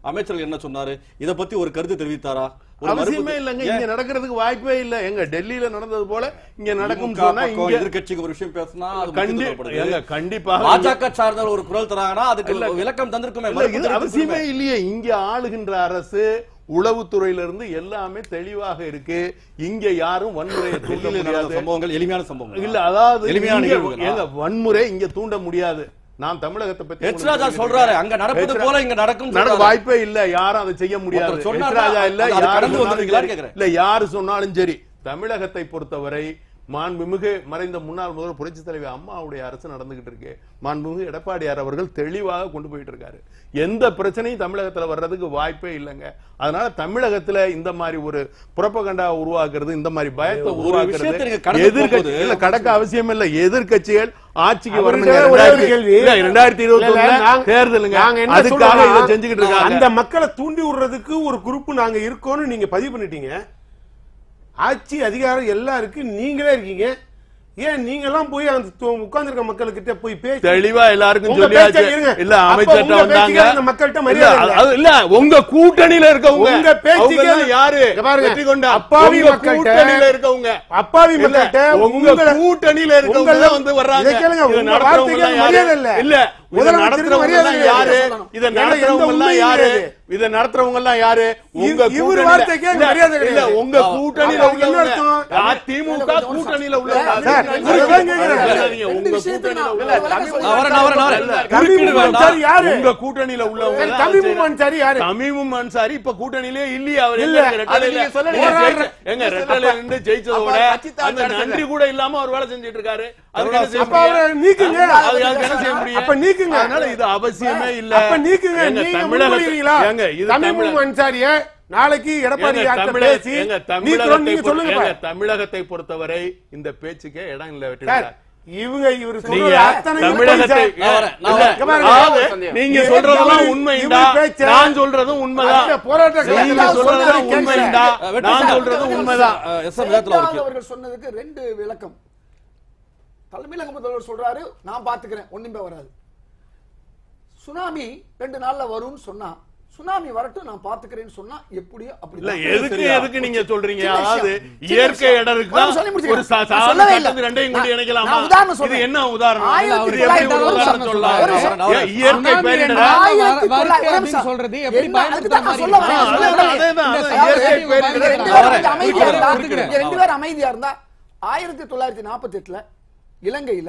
அமைச்சர்கள் என்ன சொன்னாரு? இத பத்தி ஒரு கருத்து தெரிவித்தாரா? அவசியமே இல்லங்க. இங்க நடக்கிறதுக்கு வாய்ப்பே இல்ல. எங்க டெல்லியில நடந்தது போல இங்க நடக்கும் சொன்னா இங்க எதிர்க்கட்சிக்கு ஒரு விஷயம் பேசினா அது கண்டிப்பா பாஜக சார்ந்த ஒரு குரல் தராங்கன்னா அதுக்கு விளக்கம் தந்திருக்குமே. அவசியமே இல்லையே. இங்க ஆளுகின்ற அரசு உளவுத்துறையில இருந்து எல்லாமே தெளிவாக இருக்கு. இங்க யாரும் வன்முறையை தூண்ட முடியாது. சம்பவங்கள் எளிமையான சம்பவங்கள் இல்ல. அதாவது எளிமையான வன்முறை இங்க தூண்ட முடியாது. நான் தமிழகத்தை பத்தி எச் ராஜா சொல்றாரு, அங்க நடப்பது போல இங்க நடக்கும் நடக்க வாய்ப்பே இல்ல. யாரும் அதை செய்ய முடியாது. எச் ராஜா இல்ல, இல்ல யாரு சொன்னாலும் சரி. தமிழகத்தை பொறுத்தவரை மாண்புமிகு மறைந்த முன்னாள் முதல்வர் புரட்சி தலைவர் அம்மாவுடைய அரசு நடந்துகிட்டு இருக்கு. மாண்புமிகு எடப்பாடியார் அவர்கள் தெளிவாக கொண்டு போயிட்டு இருக்காரு. எந்த பிரச்சனையும் தமிழகத்துல வர்றதுக்கு வாய்ப்பே இல்லைங்க. அதனால தமிழகத்துல இந்த மாதிரி ஒரு புரப்பகண்டா உருவாக்குறது, இந்த மாதிரி பயத்தை உருவாக்குறது எதிர்கட்சி இல்ல, கடக்க அவசியம் இல்ல. எதிர்கட்சிகள் ஆட்சிக்கு வரணுங்க. ரெண்டாயிரத்தி இருபத்தி ஒண்ணுல தேர்தலுங்க, அதுக்காக இதை செஞ்சுக்கிட்டு இருக்காங்க. அந்த மக்களை தூண்டி விடுறதுக்கு ஒரு குரூப் நாங்க இருக்கோம்னு நீங்க பதிவு பண்ணிட்டீங்க. ஆட்சி அதிகாரம் எல்லாம் இருக்கு, நீங்களே இருக்கீங்க. ஏன் நீங்க எல்லாம் போய் அந்த உட்கார்ந்திருக்க மக்கள்கிட்ட போய் பேசி தெளிவா எல்லாருக்கும் சொல்லியாச்சு. இல்ல அமைச்சர்ட்ட வந்தாங்க, அந்த மக்கள்கிட்ட மரியாதை இல்ல. உங்க கூட்டணியில இருக்கவங்க உங்க பேச்சுக்கு யாரு வெற்றி கொண்ட அப்பாவி கூட்டணியில இருக்கவங்க, அப்பாவி மக்கள்கிட்ட உங்க கூட்டணியில இருக்கவங்க வந்து வர்றாங்க. இத கேளுங்க, உங்க வார்த்தைக்கு மரியாதை இல்ல. இல்ல இத நடத்துறவங்க எல்லாம் யாரு? இத நடத்துறவங்க எல்லாம் யாரு? இத நடத்துறவங்க எல்லாம் யாரு? உங்க இவர் வார்த்தைக்கு மரியாதை இல்ல. உங்க கூட்டணியில உள்ளவங்க, திமுக கூட்டணியில உள்ளவங்க. உங்க கூட்டணியில உங்க கூட்டணியில உள்ளவங்க தமீமும் அன்சாரி யாரு? தமீமும் அன்சாரி இப்ப கூட்டணியிலே இல்லையே. அவர் இல்ல. எங்க ரெட்டலையில நின்று ஜெயிச்சதோட அந்த நன்றி கூட இல்லாம அவர் வேலை செஞ்சுட்டு இருக்காரு. நீக்குங்க. என்ன செய்ய முடியும்? அப்ப நீக்குங்க. அதனால இது அவசியமே இல்ல. அப்ப நீக்குங்க. தமீமும் அன்சாரிய நாளைக்கு எடப்பாடி பேசி சொல்லுங்க. தமிழகத்தை பொறுத்தவரை இந்த பேச்சுக்கே இடம் இல்ல. வெற்றி இவங்க இவரு தமிழகத்தை நீங்க சொல்றதெல்லாம் உண்மைடா, நான் சொல்றதும் உண்மைதான். போராட்டம் சொல்றதும் உண்மைடா, நான் சொல்றதும் உண்மைதான். அவர்கள் சொன்னதுக்கு ரெண்டு விளக்கம். தலைமையில முதல்வர் சொல்றாரு, நான் பாத்துக்கிறேன், ஒண்ணுமே வராது. சுனாமி ரெண்டு நாள்ல வரும்னு சொன்னா, சுனாமி வரட்டும் நான் பாத்துக்கிறேன்னு சொன்னா எப்படி? அப்படி இல்ல. எதுக்கு எதுக்கு நீங்க சொல்றீங்க? அதாவது இயற்கை இடர் இருக்கு, ஒரு சாதாரண ரெண்டையும் கொண்டு இணைக்கலாம். உதாரணம் சொல்றேன். இது என்ன உதாரணம்? இது எப்படி உதாரணம் சொல்லலாம்? இயற்கை பேரிடர் சொல்றது எப்படி பயன்படுத்த அதேதான் இயற்கை பேரிடர். ரெண்டு பேர் அமைதியா இருந்தா ஆயிரத்தி தொள்ளாயிரத்தி நாற்பத்தி எட்டுல இலங்கையில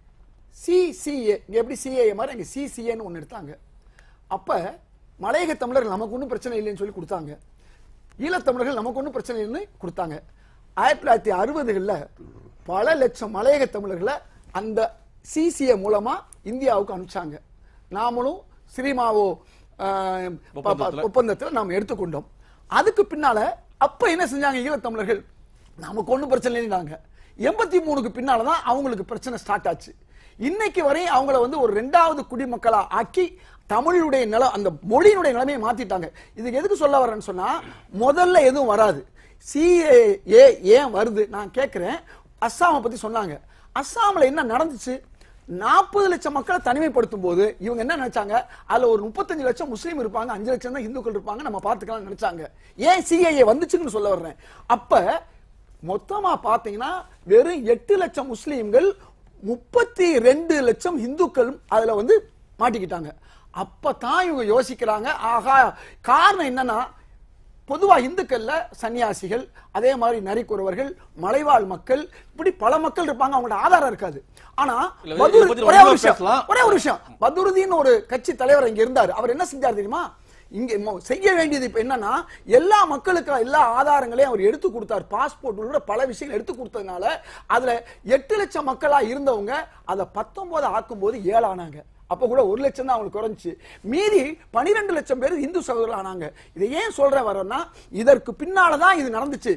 சிசிஏ எப்படி சிஏஏ மாதிரி அங்க சிசிஏன்னு ஒன்னு எடுத்தாங்க. அப்ப மலையக தமிழர்கள் நமக்கு ஒன்றும் பிரச்சனை இல்லைன்னு சொல்லி கொடுத்தாங்க. ஈழத்தமிழர்கள் நமக்கு ஒன்றும் பிரச்சனை இல்லைன்னு கொடுத்தாங்க. ஆயிரத்தி தொள்ளாயிரத்தி அறுபதுகள்ல பல லட்சம் மலையக தமிழர்களை அந்த சிசிஏ மூலமா இந்தியாவுக்கு அனுப்பிச்சாங்க. நாமளும் ஸ்ரீமாவோ ஒப்பந்தத்தில் நாம் எடுத்துக்கொண்டோம். அதுக்கு பின்னால அப்ப என்ன செஞ்சாங்க ஈழத்தமிழர்கள்? நமக்கு ஒன்றும் பிரச்சனை இல்லைன்னாங்க. எண்பத்தி மூணுக்கு பின்னாலதான் அவங்களுக்கு பிரச்சனை ஸ்டார்ட் ஆச்சு. இன்னைக்கு வரை அவங்கள வந்து ஒரு ரெண்டாவது குடிமக்களா ஆக்கி தமிழுடைய நில அந்த மொழியினுடைய நிலைமையை மாத்திட்டாங்க. இதுக்கு எதுக்கு சொல்ல வரேன்னு சொன்னா, முதல்ல எதுவும் வராது. சிஏஏ ஏன் வருது நான் கேட்கிறேன். அஸ்ஸாமை பத்தி சொன்னாங்க. அஸ்ஸாம்ல என்ன நடந்துச்சு? நாற்பது லட்சம் மக்களை தனிமைப்படுத்தும் போது இவங்க என்ன நினைச்சாங்க? அதுல ஒரு முப்பத்தஞ்சு லட்சம் முஸ்லீம் இருப்பாங்க, அஞ்சு லட்சம் தான் இந்துக்கள் இருப்பாங்க, நம்ம பாத்துக்கலாம் நினைச்சாங்க. ஏன் சிஏஏ வந்துச்சுன்னு சொல்ல வர்றேன். அப்ப மொத்தமா பாத்தீங்கன்னா வெறும் எட்டு லட்சம் முஸ்லீம்கள், முப்பத்தி ரெண்டு லட்சம் இந்துக்கள் அதுல வந்து மாட்டிக்கிட்டாங்க. அப்பதான் இவங்க யோசிக்கிறாங்க, ஆகா காரணம் என்னன்னா, பொதுவா இந்துக்கள்ல சன்னியாசிகள், அதே மாதிரி நரிக்குறவர்கள், மலைவாழ் மக்கள், இப்படி பல மக்கள் இருப்பாங்க. அவங்களோட ஆதாரம் இருக்காது. ஆனா ஒரே ஒரு விஷயம் ஒரே ஒரு விஷயம் பதுருதீன் ஒரு கட்சி தலைவர் இங்க இருந்தாரு. அவர் என்ன செஞ்சார் தெரியுமா? இங்க செய்ய வேண்டியது இப்ப என்னன்னா, எல்லா மக்களுக்கு எல்லா ஆதாரங்களையும் அவர் எடுத்து கொடுத்தார். பாஸ்போர்ட் உள்ள பல விஷயங்கள் எடுத்து கொடுத்ததுனால அதுல எட்டு லட்சம் மக்களா இருந்தவங்க அதை பத்தொன்பது ஆக்கும் போது ஏழு ஆனாங்க. அப்ப கூட ஒரு லட்சம் தான் அவங்களுக்கு குறைஞ்சி, மீதி பனிரெண்டு லட்சம் பேர் இந்து சகோதரர்கள் ஆனாங்க. இதை ஏன் சொல்ற வரேன்னா, இதற்கு பின்னாலதான் இது நடந்துச்சு.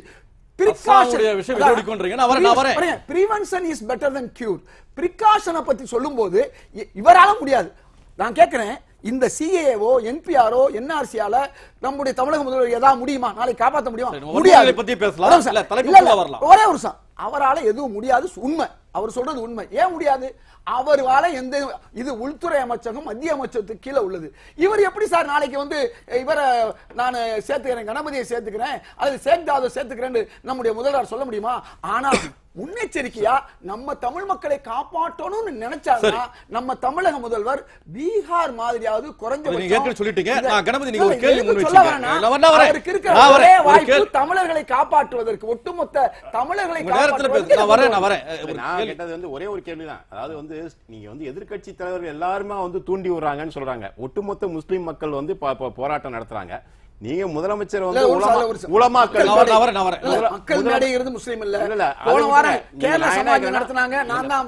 Prevention is better than cure. பிரிகாஷனை பத்தி சொல்லும் போது இவரால முடியாது. நான் கேட்கிறேன், இந்த சிஏஓ என்பிஆரோ என்ஆர்சியால நம்முடைய தமிழக முதல்வர் ஏதாவது முடியுமா? நாளைக்கு காப்பாற்ற முடியுமா? முடியாது. பத்தி பேசலாம். இல்ல, தலைப்புக்குள்ள வரலாம். ஒரே ஒரு நிமிஷம். அவரால எதுவும் முடியாது, உண்மை. அவர் சொல்றது உண்மை. ஏன் முடியாது? அவரால எந்த இது உள்துறை அமைச்சகம் மத்திய அமைச்சகத்துக்கு கீழே உள்ளது. இவர் எப்படி சார் நாளைக்கு வந்து இவரை நான் சேர்த்துக்கிறேன், கணபதியை சேர்த்துக்கிறேன், அல்லது ஷேக் தாவூத் சேர்த்துக்கிறேன் நம்முடைய முதல்வர் சொல்ல முடியுமா? ஆனா முன்னெச்சரிக்கையா நம்ம தமிழ் மக்களை காப்பாற்றணும்னு நினைச்சாருன்னா நம்ம தமிழக முதல்வர் பீகார் மாதிரியாவது குறைஞ்சபட்சம் சொல்லிட்டீங்க. நான் கணபதி நீங்க ஒரு கேள்வி முன்வைச்சீங்க. ஒரே வாய்ப்பு தமிழர்களை காப்பாற்றுவதற்கு, ஒட்டுமொத்த தமிழர்களை காப்பாற்றுவதற்கு. நான் வரேன் நான் வரேன். நான் கேட்டது வந்து ஒரே ஒரு கேள்விதான். அதாவது வந்து நீங்க வந்து எதிர்க்கட்சி தலைவர்கள் எல்லாருமே வந்து தூண்டி விடுறாங்கன்னு சொல்றாங்க. ஒட்டுமொத்த முஸ்லிம் மக்கள் வந்து போராட்டம் நடத்துறாங்க. நீங்க முதலமைச்சர் வந்து உலமாக்கள் மக்கள் மேடை இருந்து முஸ்லீம் இல்ல. போன வாரம் கேரள சமாஜம் நடத்துனாங்க. நான் தான்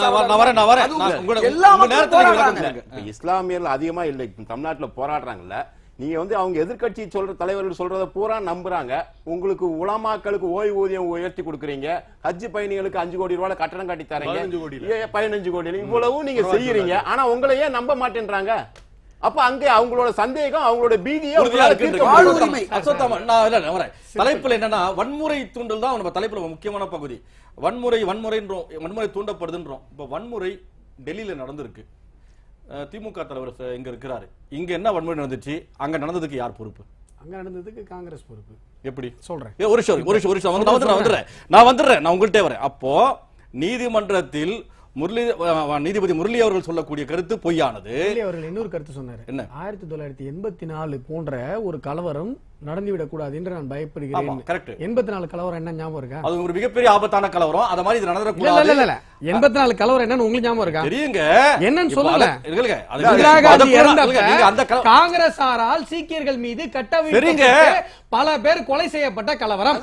இஸ்லாமியர்கள் அதிகமா இல்லை தமிழ்நாட்டுல போராடுறாங்கல்ல. நீங்க வந்து அவங்க எதிர்க்கட்சி சொல்ற தலைவர்கள் சொல்றத பூரா நம்புறாங்க. உங்களுக்கு உலமாக்களுக்கு ஓய்வூதியம் உயர்த்தி கொடுக்குறீங்க, ஹஜ் பயணிகளுக்கு அஞ்சு கோடி ரூபாய் கட்டணம் கட்டி தரீங்க, பதினஞ்சு கோடி இவ்வளவும் நீங்க செய்யறீங்க. ஆனா உங்களை ஏன் நம்ப மாட்டேன்றாங்க? அப்ப அங்கே அவங்களோட சந்தேகம், அவங்களோட பீதியை தலைப்புல என்னன்னா வன்முறை தூண்டல் தான் நம்ம தலைப்புல முக்கியமான பகுதி. வன்முறை வன்முறைன்றோம், வன்முறை தூண்டப்படுதுன்றோம். இப்ப வன்முறை டெல்லியில நடந்திருக்கு. திமுக தலைவர் இங்க இருக்கிறாரு. இங்க என்ன வன்முறை நடந்துச்சு? அங்க நடந்ததுக்கு யார் பொறுப்பு? அங்க நடந்ததுக்கு காங்கிரஸ் பொறுப்பு. எப்படி சொல்றேன்? ஒரு நிமிஷம் ஒரு நிமிஷம் நான் வந்துடுறேன் நான் வந்துடுறேன் நான் உங்கள்கிட்ட வரேன். அப்போ நீதிமன்றத்தில் முரளி நீதிபதி முரளி அவர்கள் சொல்லக்கூடிய கருத்து பொய்யானது. அவர்கள் இன்னொரு கருத்து சொன்னாரு. என்ன? ஆயிரத்தி தொள்ளாயிரத்தி எண்பத்தி நாலு போன்ற ஒரு கலவரம் நடந்துவிடக் கூடாது என்று நான் பயப்படுகிறேன். எண்பத்தி நாலு கலவரம் என்ன ஞாபகம் இருக்கா? அது ஒரு மிகப்பெரிய ஆபத்தான கலவரம். அத மாதிரி இது நடந்துடக்கூடாது. இல்ல இல்ல எண்பத்தி நாலு கலவரம் என்னன்னு உங்களுக்கு ஞாபகம் இருக்கா? தெரியுங்க. என்னன்னு சொல்லுங்க. இந்திரா காந்தி இறந்தப்ப காங்கிரசாரால் சீக்கியர்கள் மீது கட்டவிழ்த்து பல பேர் கொலை செய்யப்பட்ட கலவரம்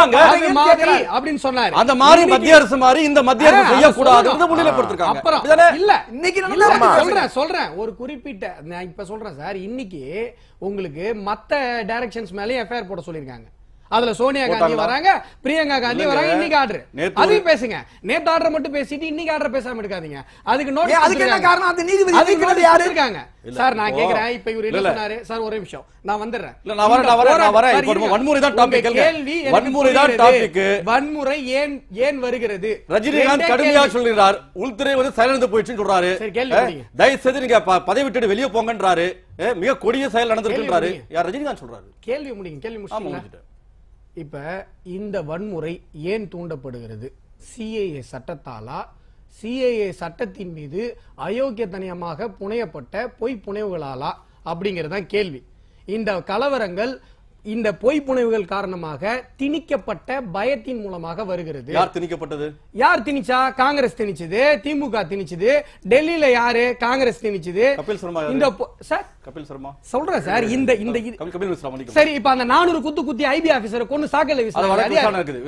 அப்படின்னு சொன்னாரு. அந்த மாதிரி மத்திய அரசு மாதிரி இந்த மத்திய அரசு செய்யக்கூடாது முன்னிலைப்படுத்திருக்காங்க. அப்புறம் இல்ல இன்னைக்கு சொல்றேன் சொல்றேன் ஒரு குறிப்பிட்ட நான் இப்ப சொல்றேன் சார். இன்னைக்கு உங்களுக்கு மத்த டைரக்ஷன்ஸ் மேலே எஃப்ஐஆர் போட சொல்லிருக்காங்க. அதுல சோனியா காந்தி வராங்க, பிரியங்கா காந்தி வராங்க. இன்னைக்கு ஆர்டர் அதையும் பேசுங்க. நேத்து ஆர்டர் மட்டும் பேசிட்டு இன்னைக்கு ஆர்டர் பேசாம இருக்காதீங்க. அதுக்கு நோட்டீஸ் அதுக்கு என்ன காரணம்? அந்த நீதிபதி யாரு இருக்காங்க சார்? நான் கேக்குறேன். இப்ப இவரு என்ன சொன்னாரு சார்? ஒரு நிமிஷம் நான் வந்துடுறேன். நான் வரேன் நான் வரேன் நான் வரேன். இப்போ வன்முறை தான் டாபிக். கேள்வி வன்முறை தான் டாபிக். வன்முறை ஏன் ஏன் வருகிறது? ரஜினிகாந்த் கடுமையா சொல்றார். உள்துறை வந்து சைலண்ட் போயிடுச்சுன்னு சொல்றாரு. சரி கேள்வி. தயவு செய்து நீங்க பதவி விட்டுட்டு வெளியே போங்கன்றாரு. மிக கொடிய செயல் நடந்திருக்குன்றாரு. யார்? ரஜினிகாந்த் சொல்றாரு. கேள்வி முடிங்க. கேள்வி முடிச்சிட்டீங்க. இப்ப இந்த வன்முறை ஏன் தூண்டப்படுகிறது? சிஏஏ சட்டத்தாலா, சிஏஏ சட்டத்தின் மீது அயோக்கியத்தனமாக புனையப்பட்ட பொய் புனைவுகளாலா அப்படிங்கறதுதான் கேள்வி. இந்த கலவரங்கள் இந்த பொய் புனைவுகள் காரணமாக திணிக்கப்பட்ட பயத்தின் மூலமாக வருகிறது. யார் திணிக்கப்பட்டது? யார் திணிச்சா? காங்கிரஸ் திணிச்சது, திமுக திணிச்சது. டெல்லியில யாரு? காங்கிரஸ் திணிச்சது. கபில் சர்மா. இந்த சார் கபில் சர்மா சொல்றேன் சார். இந்த இந்த கபில் சர்மா சரி. இப்ப அந்த நானூறு குத்து குத்தி ஐபி ஆபீசர் கொண்டு சாக்கல விசாரணை நடக்குது.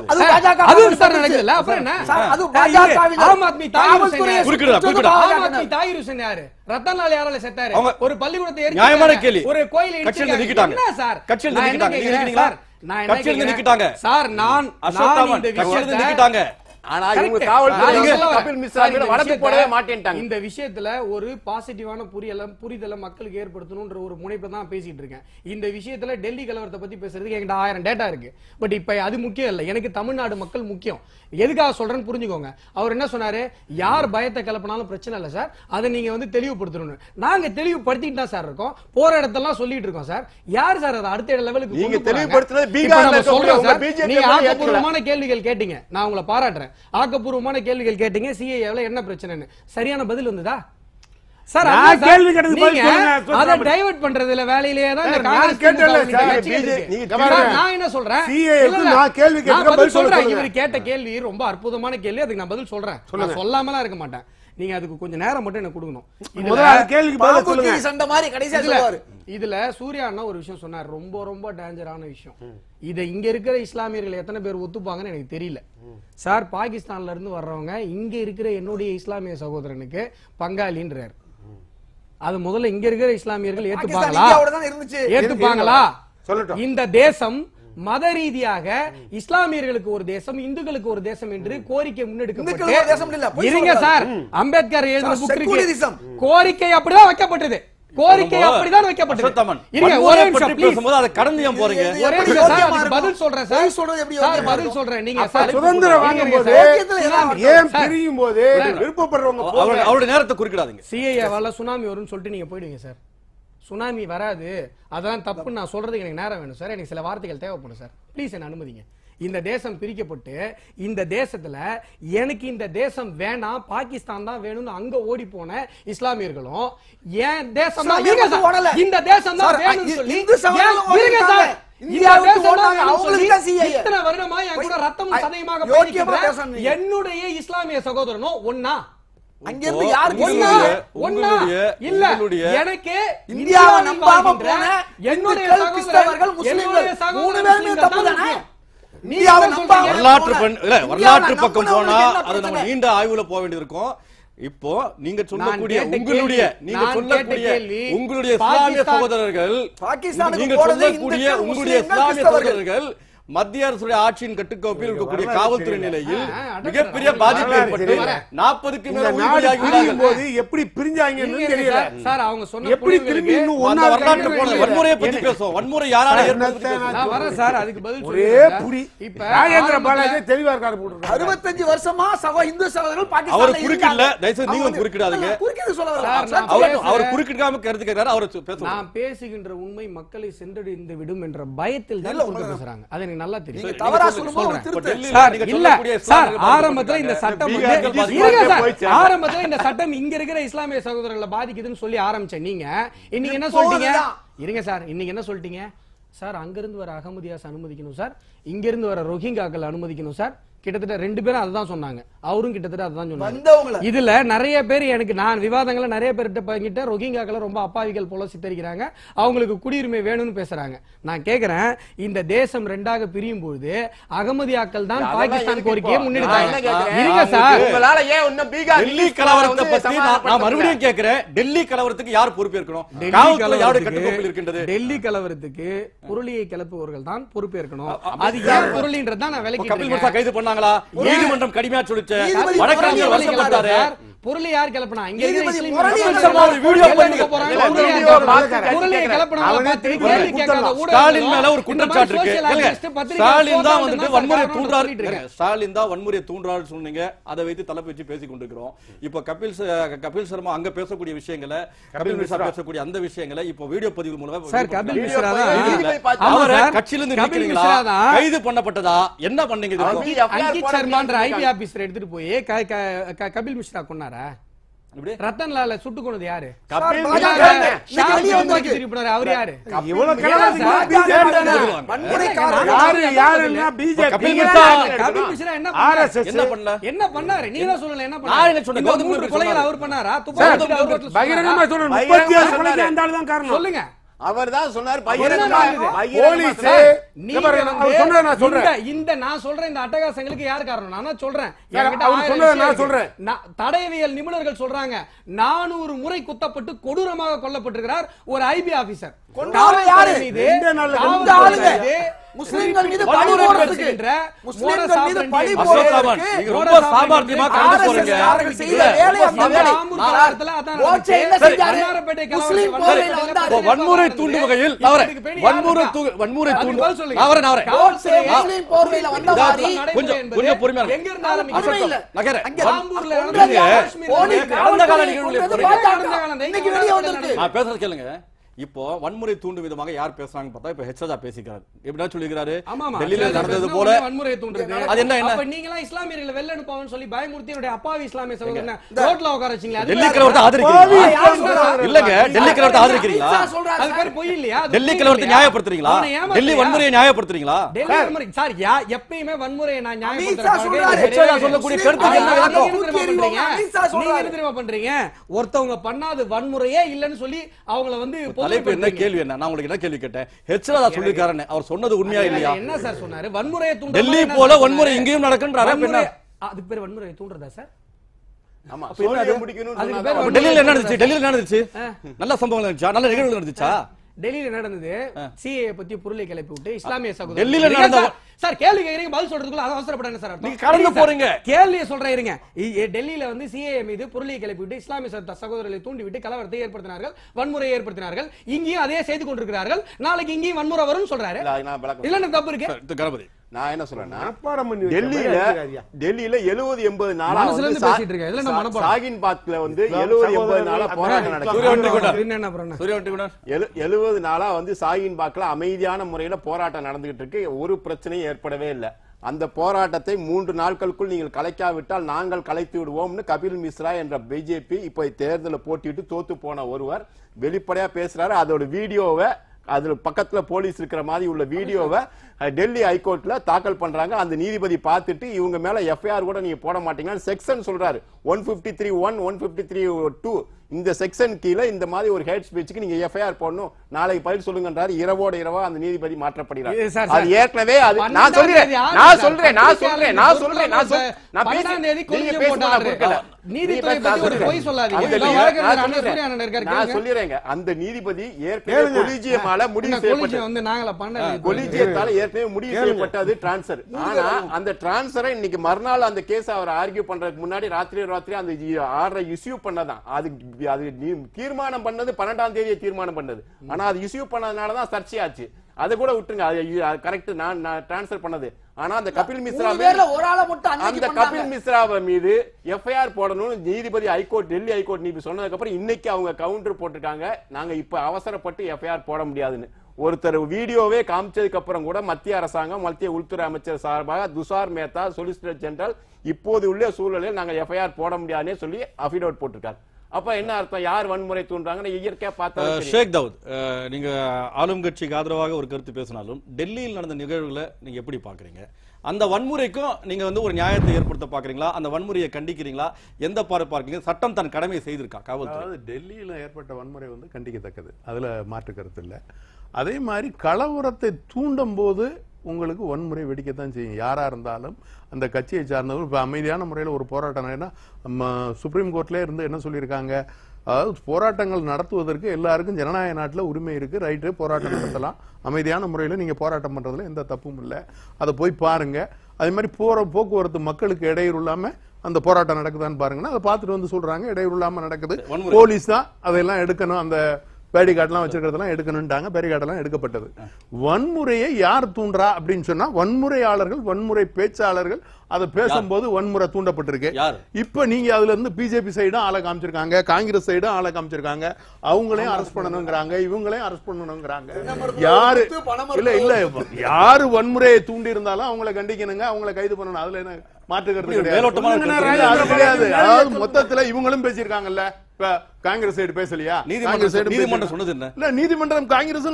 அது விசாரணை நடக்குதுல்ல. அப்புறம் என்ன? அது பாஜக ஆம் ஆத்மி தாயிர் ஹுசைன் யாரு? ரத்தன்லால் யாரால செத்தாரு? ஒரு பள்ளிக்கூடத்தை எரிச்சு நியாயமான கேள்வி. ஒரு கோயிலை கட்சியில நிக்கிட்டாங்க. என்ன சார்? கட்சியில நிக்கிட்டாங்க. நீங்க நிக்கிறீங்களா? நான் கட்சியில நிக்கிட்டாங்க சார். நான் நான் இந்த விஷயத்தை நிக்கிட்டாங்க. ஆனா இவங்க காவல்துறை கபில் மிஸ்ரா மேல வழக்கு போடவே மாட்டேன்ட்டாங்க. இந்த விஷயத்துல ஒரு பாசிட்டிவான புரியல புரிதல மக்களுக்கு ஏற்படுத்தணும்ன்ற ஒரு முனைப்புல தான் பேசிட்டு இருக்கேன். இந்த விஷயத்துல டெல்லி கலவரத்தை பத்தி பேசுறதுக்கு என்கிட்ட ஆயிரம் டேட்டா இருக்கு. பட் இப்ப அது முக்கியம் இல்ல. எனக்கு தமிழ்நாடு மக்கள் முக்கியம். எதுக்காக சொல்றேன்னு புரிஞ்சுக்கோங்க. அவர் என்ன சொன்னாரு? யார் பயத்தை கிளப்பினாலும் பிரச்சனை இல்ல சார், அதை நீங்க வந்து தெளிவுபடுத்தணும். நாங்க தெளிவுபடுத்திட்டு தான் சார் இருக்கோம். போற இடத்தெல்லாம் சொல்லிட்டு இருக்கோம் சார். யார் சார் அதை அடுத்த லெவலுக்கு நீங்க தெளிவுபடுத்துறது பீகார்ல சொல்றோம். நீங்க ஆக்கப்பூர்வமான கேள்விகள் கேட்டீங்க, நான் உங்களை பாராட்டுறேன். ஆக்கப்பூர்வமான கேள்விகள் கேட்டீங்க. சிஏஏல என்ன பிரச்சனைன்னு சரியான பதில் வந்ததா சார்? கேள்வி கேட்டது பதில் சொல்லுங்க. அத டைவர்ட் பண்றதுல வேலையிலேயே தான் இந்த காங்கிரஸ் கேட்டல சார். நீங்க நான் என்ன சொல்றேன்? சிஏஏக்கு நான் கேள்வி கேட்க பதில் சொல்றேன். இவர் கேட்ட கேள்வி ரொம்ப அற்புதமான கேள்வி. அதுக்கு நான் பதில் சொல்றேன். நான் சொல்லாமலாம் இருக்க மாட்டேன். நீங்க அதுக்கு கொஞ்சம் நேரம் மட்டும் எனக்கு கொடுக்கணும். முதல்ல கேள்விக்கு பதில் சொல்லுங்க. சண்டை மாதிரி கடைசியா சொல்வாரு. இதுல சூர்யா அண்ணா ஒரு விஷயம் சொன்னார், ரொம்ப ரொம்ப டேஞ்சரான விஷயம். இத இங்க இருக்கிற இஸ்லாமியர்கள் எத்தனை பேர் ஒத்துப்பாங்கன்னு எனக்கு தெரியல சார். பாகிஸ்தான்ல இருந்து வர்றவங்க இங்க இருக்கிற என்னுடைய இஸ்லாமிய சகோதரனுக்கு பங்காளின்றார். அது முதல்ல இங்க இருக்கிற இஸ்லாமியர்கள் ஏத்துப்பாங்களா? ஏத்துப்பாங்களா? இந்த தேசம் மத ரீதியாக இஸ்லாமியர்களுக்கு ஒரு தேசம், இந்துக்களுக்கு ஒரு தேசம் என்று கோரிக்கை முன்னெடுக்கப்பட்டு இருங்க சார். அம்பேத்கர் எழுதின புக் இருக்கு. கோரிக்கை அப்படிதான் வைக்கப்பட்டது. கோரிக்கை அப்படிதான் வைக்கப்பட்டது. இருங்க ஒரே நிமிஷம் பேசும்போது அதை கடந்து ஏன் போறீங்க? ஒரே நிமிஷம் சார், அதுக்கு பதில் சொல்றேன் சார். சொல்றது எப்படி சார் பதில் சொல்றேன். நீங்க சார் சுதந்திரம் வாங்கும்போது ஏன் பிரியும் போது விருப்பப்படுறவங்க அவரு- அவருடைய நேரத்தை குறுக்கிடாதீங்க. சிஏஏ வால சுனாமி வரும்னு சொல்லிட்டு நீங்க போயிடுவீங்க சார். சுனாமி வராது, அதான் தப்புன்னு நான் சொல்றதுக்கு எனக்கு நேரம் வேணும் சார். எனக்கு சில வார்த்தைகள் தேவைப்படும் சார். ப்ளீஸ் என்ன அனுமதிங்க. இந்த தேசம் பிரிக்கப்பட்டு இந்த தேசத்துல எனக்கு இந்த தேசம் வேணாம், பாகிஸ்தான் தான் வேணும்னு அங்க ஓடி போன இஸ்லாமியர்களும் ஏன் தேசம் தான் இருங்க சார், இந்த தேசம் தான் வேணும்னு சொல்லி இந்து சகோதரர்கள் ஏன் இருங்க சார், இந்த இந்தியாவுக்கு தேசம் தான் ஓடுனாங்க, வேணும்னு அவங்களுக்கு சொல்லி தான் C A A. இத்தனை வருடமா என் கூட ரத்தமும் சதையுமாக யோக்கியமா பயணிக்கிற பேசணும். என்னுடைய இஸ்லாமிய சகோதரனும் ஒன்னா அங்க இருந்து யாருக்கு ஒன்னா ஒன்னா உங்களுடைய- இல்ல உங்களுடைய எனக்கு இந்தியாவை நம்பாம வாழ்கின்ற போன என்னுடைய இந்துக்கள், கிறிஸ்தவர்கள், முஸ்லிம்கள் என்னுடைய சகோதரர் மூணு பேருமே முஸ்லிம்கள் தப்பு தான் தானே? முக்கியம். நீ இந்தியாவை என்ன நம்பாம சொல்றீங்க? வரலாற்று பண்- இல்ல வரலாற்று இந்தியாவை பக்கம் போனா நம்பினவங்களுக்கு என்ன அது நம்ம பிரச்சனை? நீண்ட ஆய்வுல போக வேண்டியது இருக்கும். இப்போ நீங்க சொல்லக்கூடிய கேட்ட உங்களுடைய கேள்வி, நீங்க நான் சொல்லக்கூடிய கேட்ட கேள்வி, உங்களுடைய இஸ்லாமிய பாகிஸ்தான் சகோதரர்கள் பாகிஸ்தானுக்கு நீங்க போனது சொல்லக்கூடிய இந்துக்கள், உங்களுடைய முஸ்லிம்கள், இஸ்லாமிய கிறிஸ்தவர்கள். சகோதரர்கள் மத்திய அரசுடைய ஆட்சியின் கட்டுக்கோப்பில் இருக்கக்கூடிய காவல்துறை நிலையில் ஆ, அடக்குறாங்க. மிகப்பெரிய பாதிப்பு ஏற்பட்டு நாற்பதுக்கு இந்த மேல நாடு உயிரிழந்தார்கள். பிரியும் போது எப்படி பிரிஞ்சாங்கன்னு இருங்க தெரியல. சார், சார் அவங்க சொன்ன எப்படி திரும்பி புரிதலுக்கு இன்னும் அந்த ஒன்னா வரலாற்று போன இருக்காங்க? வன்முறையை பத்தி பேசுவோம். வன்முறை யாரால ஏற்படுத்தி பேசுவோம். நான் வரேன் சார், அதுக்கு பதில் ஒரே சொல்லுங்க. புடி. இப்ப ராஜேந்திர பாலாஜி ஆரம்பத்துல- தெளிவா இருக்காரு போட்டுருக்காரு. அறுபத்தஞ்சு வருஷமா சகோ இந்து சகோதரர்கள் அவர் பாகிஸ்தான்ல குறுக்கிடல. இருந்தாங்க. தயவுசெய்து நீங்களும் அவங்க- குறுக்கிடாதீங்க. குறுக்கிட்டு சொல்ல வரல. சார், நான் அவர் பேசுறேன். அவர் குறுக்கிடாம கருத்து கேட்கிறாரு. அவர் பேசுவோம். நான் பேசுகின்ற உண்மை மக்களை சென்றடைந்து விடும் என்ற பயத்தில் தான் இல்ல, குறுக்க உங்களை- பேசுறாங்க. அது எனக்கு நல்லா தெரியும். நீங்க தவறா சொல்லும்போது ஒரு சொல்றேன். திருத்து. டெல்லியில சார் நீங்க இல்ல சொல்லக்கூடிய சார் இஸ்லாமியர்கள் ஆரம்பத்துல இந்த சட்டம் வந்து பீகார்கள் பாதிக்கப்பட்டு இருங்க சார், போயிடுச்சு. ஆரம்பத்துல இந்த சட்டம் இங்க இருக்கிற இஸ்லாமிய சகோதரர்களை பாதிக்குதுன்னு சொல்லி ஆரம்பிச்ச நீங்க இன்னைக்கு என்ன சொல்லிட்டீங்க? இருங்க சார், இன்னைக்கு என்ன சொல்லிட்டீங்க? சார் அங்கிருந்து வர அகமதியாஸ் அனுமதிக்கணும் சார், இங்க இருந்து வர ரோஹிங்காக்கள் அனுமதிக்கணும் சார். கிட்டத்தட்ட ரெண்டு பேரும் அதுதான் சொன்னாங்க. அவரும் கிட்டத்தட்ட அதுதான் வந்தவங்கள. சொன்னாங்க. இதுல நிறைய பேர் எனக்கு நான் விவாதங்களை நிறைய பேர்கிட்ட பங்கிட்ட ரோஹிங்காக்களை ரொம்ப அப்பாவிகள் போல சித்தரிக்கிறாங்க, அவங்களுக்கு குடியுரிமை வேணும்னு பேசுறாங்க. நான் கேக்குறேன், இந்த தேசம் ரெண்டாக பிரியும் பொழுது அகமதியாக்கள் தான் பாகிஸ்தான் கோரிக்கையை முன்னெடுத்தாங்க. இருங்க சார், உங்களால ஏன் இன்னும் பீகார் டெல்லி கலவரத்தை பத்தி நான் நான் மறுபடியும் கேட்கிறேன். டெல்லி கலவரத்துக்கு யார் பொறுப்பேற்கணும்? காவல்துறை யாருடைய கட்டுக்கோப்பில் இருக்கின்றது? டெல்லி கலவரத்துக்கு புரளியை கிளப்புவர்கள் தான் பொறுப்பேற்கணும். அது ஏன் புரளின்றதான் நான் விளக்கிட்டு கபில் இருக்கேன். மிஸ்ரா கைது பண்ணாங்களா? நீதிமன்றம் கடுமையா சொல்லிச்சு. நீதிபதி வழக்கறிஞர் முரளி வருத்தப்பட்டாரு. சார், புரளி யார் கிளப்பினா? இங்க இருக்கிற நீதிபதி இஸ்லாமிய முரளி மக்கள் சார் ஒரு வீடியோ எல்லாம் பண்ணுங்க. போறாங்க. ஒரு புரளியை வீடியோ கிளப்பினா- பார்த்து புரளியை கிளப்பினவங்க அவனே பார்த்து திருப்பி கேள்வி கேட்காத குத்தலாம். ஊடகங்களும் ஸ்டாலின் மேல ஒரு இந்த குற்றச்சாட்டு மாதிரி இருக்கு. social கேளுங்க. activist, பத்திரிகை ஸ்டாலின் தான் சோதனை வந்துட்டு தான் வன்முறை சார் தூண்டுறாரு. சொல்லிட்டு இருக்கேன். ஸ்டாலின் தான் வன்முறை தூண்டுறாரு சொன்னீங்க. அதை வைத்து தலைப்பு வச்சு பேசிக் கொண்டிருக்கிறோம். இப்போ கபில் ச- கபில் சர்மா அங்க பேசக்கூடிய விஷயங்களை, கபில் மிஸ்ரா பேசக்கூடிய அந்த விஷயங்களை இப்போ வீடியோ பதிவு மூலமா சார், கபில் மிஸ்ரா தான். இல்ல. ஆமா அவரை சார், கட்சியிலிருந்து கபில் நீக்கிறீங்களா? மிஸ்ரா தான். கைது பண்ணப்பட்டதா? என்ன பண்ணீங்க இதுக்கு? அங்கி- அங்கித் சர்மான்ற ஐபி ஆபீசர் எடுத்துட்டு போய் க- க- க- கபில் மிஸ்ரா கொன்னாரா? இப்படி? ரத்தன் லால சுட்டு கொண்டது யாரு? கபில் சார், மிஸ்ரா பாஜக தானே. இன்னைக்கு வெளியே வந்திருக்கு. துப்பாக்கி திருப்பினாரு, அவர் யாரு? இவ்வளவு ஏன் கிளம்பி சார்? பிஜேபி வன்முறைக்காரர் யாரு யாருன்னா பிஜேபி கபில் மிஸ்ரா கபில் மிஸ்ரா என்ன ஆர் பண்ணாரு? எஸ் எஸ் என்ன பண்ணல? என்ன பண்ணாரு? நீங்க தான் சொல்லல, என்ன நான் பண்ணாரு? என்ன சொன்னேன்? இந்த கௌதம் மூன்று கம்பீர் கொலைகளை சொன்னாரு. அவர் பண்ணாரா? துப்பாக்கி அவர் ரோட்ல சொன்னாரா? பகிரங்கமா சொல்றேன். பகிரங்கமா முப்பத்தி ஏழு சொன்னாரு. கொலைக்கு அந்த ஆளு தான் காரணம். சொல்லுங்க. அவர் தான் சொன்னார் என்ன பகிரங்கமா நடந்தது? பகிரங்கமா போலீஸ் சொன்னார். நீங்க பாருங்க, வந்து அவர் சொன்னதை நான் சொல்றேன். இந்த- இந்த நான் சொல்றேன் இந்த அட்டகாசங்களுக்கு யார் காரணம்? நான் தான் சொல்றேன். சார், என்கிட்ட அவர் ஆயிரம் சொன்னதை விஷயம் நான் இருக்கு. சொல்றேன். நான் தடயவியல் நிபுணர்கள் சொல்றாங்க, நானூறு முறை குத்தப்பட்டு கொடூரமாக கொல்லப்பட்டிருக்கிறார் ஒரு ஐபி ஆபீசர். கொன்னவங்க யாரு? ரெண்டே நாள்ல இந்த ஆளுங்க முஸ்லிம்கள் மீது பழி வன்முறை போடுறதுக்கு பேசுகின்ற முஸ்லிம்கள் மீது பழி மோட அசோக் போடுறதுக்கு சாவன், நீங்க ரொம்ப சாமர்த்தியமா கடந்து போறீங்க. ஆர்எஸ்எஸ் செய்த இல்ல, வேலை அந்த நம்ம வேலை. ஆம்பூர் கலவரத்துல அதான் கோட்சே என்ன நடந்துச்சு. செஞ்சாரு? வண்ணாரப்பேட்டை கலவரத்துல முஸ்லிம் வன்முறை போர்வையில வந்தாரு. இப்போ வன்முறை தூண்டும் வகையில் நான் வரேன். இதுக்கு பேரு வன்முறை யாரு தூ- வன்முறை அதுக்கு தூண்டும் பதில் சொல்லுங்க. நான் வரேன், நான் வரேன். கோட்சே முஸ்லிம் போர்வையில வந்த மாதிரி கொஞ்சம் கொஞ்சம் பொறுமையா இருங்க. எங்க இருந்து ஆரம்பிக்குது? உண்மை இல்ல. நான் கேக்குறேன். அங்க ஆம்பூர்ல கொன்றது நடந்தது யாரு? காஷ்மீர்ல போலீஸ் நடந்தது. கடந்த கால காவல்துறை நிகழ்வுகளை கொன்றது பொறுத்து. பாஜக. இன்னைக்கு வெளியே வந்திருக்கு. நான் பேசுறது கேளுங்க. இப்போ வன்முறை தூண்டும் விதமாக யார் பேசுறாங்க பார்த்தா இப்ப ஹெச்ராஜா பேசிக்கிறாரு. எப்படின்னா சொல்லிக்கிறாரு, ஆமா, ஆமா. டெல்லியில சரி, நடந்தது சரி, போல உடனே வன்முறையை தூண்டுறது. அது என்ன என்ன அப்ப நீங்க எல்லாம் இஸ்லாமியர்களை வெளில அனுப்புவாங்கன்னு சொல்லி பயமுறுத்தி என்னுடைய அப்பாவி இஸ்லாமிய சகோதரனை ரோட்ல உட்கார வச்சீங்களே, அது டெல்லி வேற. கலவரத்தை ஆதரிக்கிறீங்களா? இல்லங்க, டெல்லி கலவரத்தை ஆதரிக்கிறீங்களா? அமித்ஷா சொல்றாரு அது பேர் பொய் இல்லையா? அது டெல்லி பொய் கலவரத்தை இல்லையா? நியாயப்படுத்துறீங்களா? அவனை ஏமாத்துறியா? டெல்லி வன்முறையை நியாயப்படுத்துறீங்களா? டெல்லி வன்முறை சார், யா- எப்பயுமே வன்முறையை நான் அமித்ஷா நியாயப்படுத்துறதுக்காக சொல்றாரு. இது ஹெச்ராஜா கிடையாது. சொல்லக்கூடிய முஸ்லிம் கருத்து என்ன பாதுகாப்பு விளக்கம்? நீங்க என்ன தூக்கி தெரியுமா எறிவோம். அமித்ஷா பண்றீங்க? நீங்க சொல்றாரு. என்ன தெரியுமா பண்றீங்க? ஒருத்தவங்க பண்ணாது வன்முறையே இல்லன்னு சொல்லி அவங்கள வந்து தலைப்பு என்ன கேள்வி என்ன? நான் உங்களுக்கு என்ன கேள்வி கேட்டேன்? ஹெச்ராஜா சொல்லிருக்காரு, அவர் சொன்னது உண்மையா இல்லையா? என்ன சார் சொன்னாரு? வன்முறையை தூண்டுற டெல்லி மாதிரி என்ன போல சொன்னாரு? வன்முறை இங்கேயும் நடக்குன்றாரு. அப்ப என்ன? வன்முறை- அதுக்கு பேர் வன்முறையை தூண்டுறதா சார்? ஆமா அப்ப என்ன சோழியை அது? முடிக்கணும்னு அதுக்கு சொன்னாதான் பேர் அப்ப டெல்லியில என்ன நடந்துச்சு? டெல்லியில என்ன நடந்துச்சு? நல்ல சம்பவங்கள் நடந்துச்சா? நல்ல நிகழ்வுகள் நடந்துச்சா? டெல்லியில நடந்தது சிஏ பத்தி பொருளை கிளப்பி விட்டு இஸ்லாமிய சகோதரர் டெல்லியில நடந்த சார் கேள்வி கேக்குறீங்க பதில் சொல்றதுக்குள்ள அது அவசரப்படாத சார் நீங்க கடந்து போறீங்க கேள்வியை சொல்றேன் இருங்க டெல்லியில வந்து சிஏ மீது பொருளை கிளப்பி விட்டு இஸ்லாமிய சகோதரர்களை தூண்டி விட்டு கலவரத்தை ஏற்படுத்தினார்கள் வன்முறையை ஏற்படுத்தினார்கள் இங்கேயும் அதே செய்து கொண்டிருக்கிறார்கள் நாளைக்கு இங்கேயும் வன்முறை வரும் சொல்றாரு இல்ல தப்பு இருக்கு கணபதி நான் என்ன சொல்றேன்னா டெல்லியில டெல்லியில எழுபது எண்பது நாளா சாகின் பாத்ல வந்து எழுபது எண்பது நாளா போராட்டம் நடக்குது. எழுபது நாளா வந்து சாகின் பாக்ல அமைதியான முறையில போராட்டம் நடந்துகிட்டு இருக்கு. ஒரு பிரச்சனையும் ஏற்படவே இல்லை. அந்த போராட்டத்தை மூன்று நாட்களுக்குள் நீங்கள் கலைக்காவிட்டால் நாங்கள் கலைத்து விடுவோம்னு கபில் மிஸ்ரா என்ற பிஜேபி இப்ப தேர்தலில் போட்டிட்டு தோத்து போன ஒருவர் வெளிப்படையா பேசுறாரு. அதோட வீடியோவை அதுல பக்கத்துல போலீஸ் இருக்கிற மாதிரி உள்ள வீடியோவை டெல்லி ஹைகோர்ட்ல தாக்கல் பண்றாங்க. அந்த நீதிபதி பார்த்துட்டு இவங்க மேல எஃப்ஐஆர் கூட நீங்க போட மாட்டீங்கன்னு செக்ஷன் சொல்றாரு. One fifty three one one fifty three two இந்த செக்ஷன் கீழே இந்த மாதிரி ஒரு ஹேட் ஸ்பீச்சுக்கு நீங்க எஃப்ஐஆர் போடணும், நாளைக்கு பதில் சொல்லுங்கன்றாரு. இரவோட இரவா அந்த நீதிபதி மாற்றப்படுகிறார். அது ஏற்கனவே அது நான் சொல்றேன் நான் சொல்றேன் நான் சொல்றேன் நான் சொல்றேன் நான் சொல்றேன் நான் பேசுறேன் நீங்க பேசுறீங்க நீதித்துறை பத்தி ஒரு பொய் சொல்லாதீங்க. நான் சொல்லிறேங்க அந்த நீதிபதி ஏற்கனவே கொலிஜியமால முடிவு செய்யப்பட்டது வந்து நாங்கள பண்ணல கொலிஜியத்தால ஏற்கனவே முடிவு செய்யப்பட்டது ட்ரான்ஸ்ஃபர். ஆனா அந்த ட்ரான்ஸ்ஃபரை இன்னைக்கு மறுநாள் அந்த கேஸ் அவர் ஆர்கியூ பண்றதுக்கு முன்னாடி ராத்திரி ராத்திரி அந்த ஆர்டரை இஷ்யூ பண்ணதான். அது அது தீர்மானம் பண்ணது பன்னெண்டாம் தேதியை தீர்மானம் பண்ணது. ஆனா அது இஷ்யூ பண்ணதுனாலதான் சர்ச்சையாச்சு. அதை கூட விட்டுருங்க, அது கரெக்ட் நான் டிரான்ஸ்ஃபர் பண்ணது. ஆனா அந்த கபில் மிஸ்ரா அந்த கபில் மிஸ்ராவை மீது எஃப்ஐஆர் போடணும்னு நீதிபதி ஹைகோர்ட் டெல்லி ஹைகோர்ட் நீதி சொன்னதுக்கு அப்புறம் இன்னைக்கு அவங்க கவுண்டர் போட்டிருக்காங்க. நாங்க இப்ப அவசரப்பட்டு எஃப்ஐஆர் போட முடியாதுன்னு. ஒருத்தர் வீடியோவே காமிச்சதுக்கு அப்புறம் கூட மத்திய அரசாங்கம் மத்திய உள்துறை அமைச்சர் சார்பாக துஷார் மேத்தா சொலிசிட்டர் ஜெனரல் இப்போது உள்ள சூழலில் நாங்க எஃப்ஐஆர் போட முடியாதுன்னு சொல்லி அபிடவிட் போட்டிருக்காரு. அப்ப என்ன அர்த்தம்? யார் வன்முறை தூண்டுறாங்கன்னு இயற்கையா பார்த்தா ஷேக் தாவூத், நீங்க ஆளும் கட்சிக்கு ஆதரவாக ஒரு கருத்து பேசினாலும் டெல்லியில் நடந்த நிகழ்வுகளை நீங்க எப்படி பாக்குறீங்க? அந்த வன்முறைக்கும் நீங்க வந்து ஒரு நியாயத்தை ஏற்படுத்த பாக்குறீங்களா? அந்த வன்முறையை கண்டிக்கிறீங்களா? எந்த பார்வை பார்க்கறீங்க? சட்டம் தன் கடமையை செய்திருக்கா காவல்துறை? டெல்லியில் ஏற்பட்ட வன்முறை வந்து கண்டிக்கத்தக்கது, அதுல மாற்று கருத்து இல்லை. அதே மாதிரி கலவரத்தை தூண்டும் போது உங்களுக்கு வன்முறை வெடிக்கத்தான் செய்யும். யாரா இருந்தாலும் அந்த கட்சியை சார்ந்தவர் இப்போ அமைதியான முறையில் ஒரு போராட்டம் சுப்ரீம் கோர்ட்ல இருந்து என்ன சொல்லியிருக்காங்க, அதாவது போராட்டங்கள் நடத்துவதற்கு எல்லாருக்கும் ஜனநாயக நாட்டில் உரிமை இருக்கு, ரைட்டு, போராட்டம் நடத்தலாம், அமைதியான முறையில் நீங்க போராட்டம் பண்றதுல எந்த தப்பும் இல்லை, அதை போய் பாருங்க. அதே மாதிரி போற போக்குவரத்து மக்களுக்கு இடையூறு இல்லாம அந்த போராட்டம் நடக்குதான்னு பாருங்கன்னா அதை பார்த்துட்டு வந்து சொல்றாங்க இடையூறு இல்லாம நடக்குது. போலீஸ் தான் அதையெல்லாம் எடுக்கணும், அந்த பேரிகார்டெல்லாம் வச்சிருக்கிறதெல்லாம் எடுக்கணும்ட்டாங்க. பேரிகார்டெல்லாம் எடுக்கப்பட்டது. வன்முறையை யார் தூண்டுறா அப்படின்னு சொன்னா வன்முறையாளர்கள், வன்முறை பேச்சாளர்கள் அதை பேசும்போது வன்முறை தூண்டப்பட்டிருக்கு. இப்ப நீங்க அதுல இருந்து பிஜேபி சைடும் ஆளை காமிச்சிருக்காங்க, காங்கிரஸ் சைடும் ஆளை காமிச்சிருக்காங்க. அவங்களையும் அரெஸ்ட் பண்ணணுங்கிறாங்க, இவங்களையும் அரெஸ்ட் பண்ணணுங்கிறாங்க. யாரு இல்ல இல்ல யாரு வன்முறையை தூண்டி இருந்தாலும் அவங்களை கண்டிக்கணுங்க, அவங்களை கைது பண்ணணும். அதுல என்ன மாற்றுக்கிறது கிடையாது. அதாவது மொத்தத்துல இவங்களும் பேசியிருக்காங்கல்ல. இப்ப காங்கிரஸ் சைடு பேசலையா? நீதிமன்றம் சொன்னது என்ன? இல்ல நீதிமன்றம் காங்கிரஸ்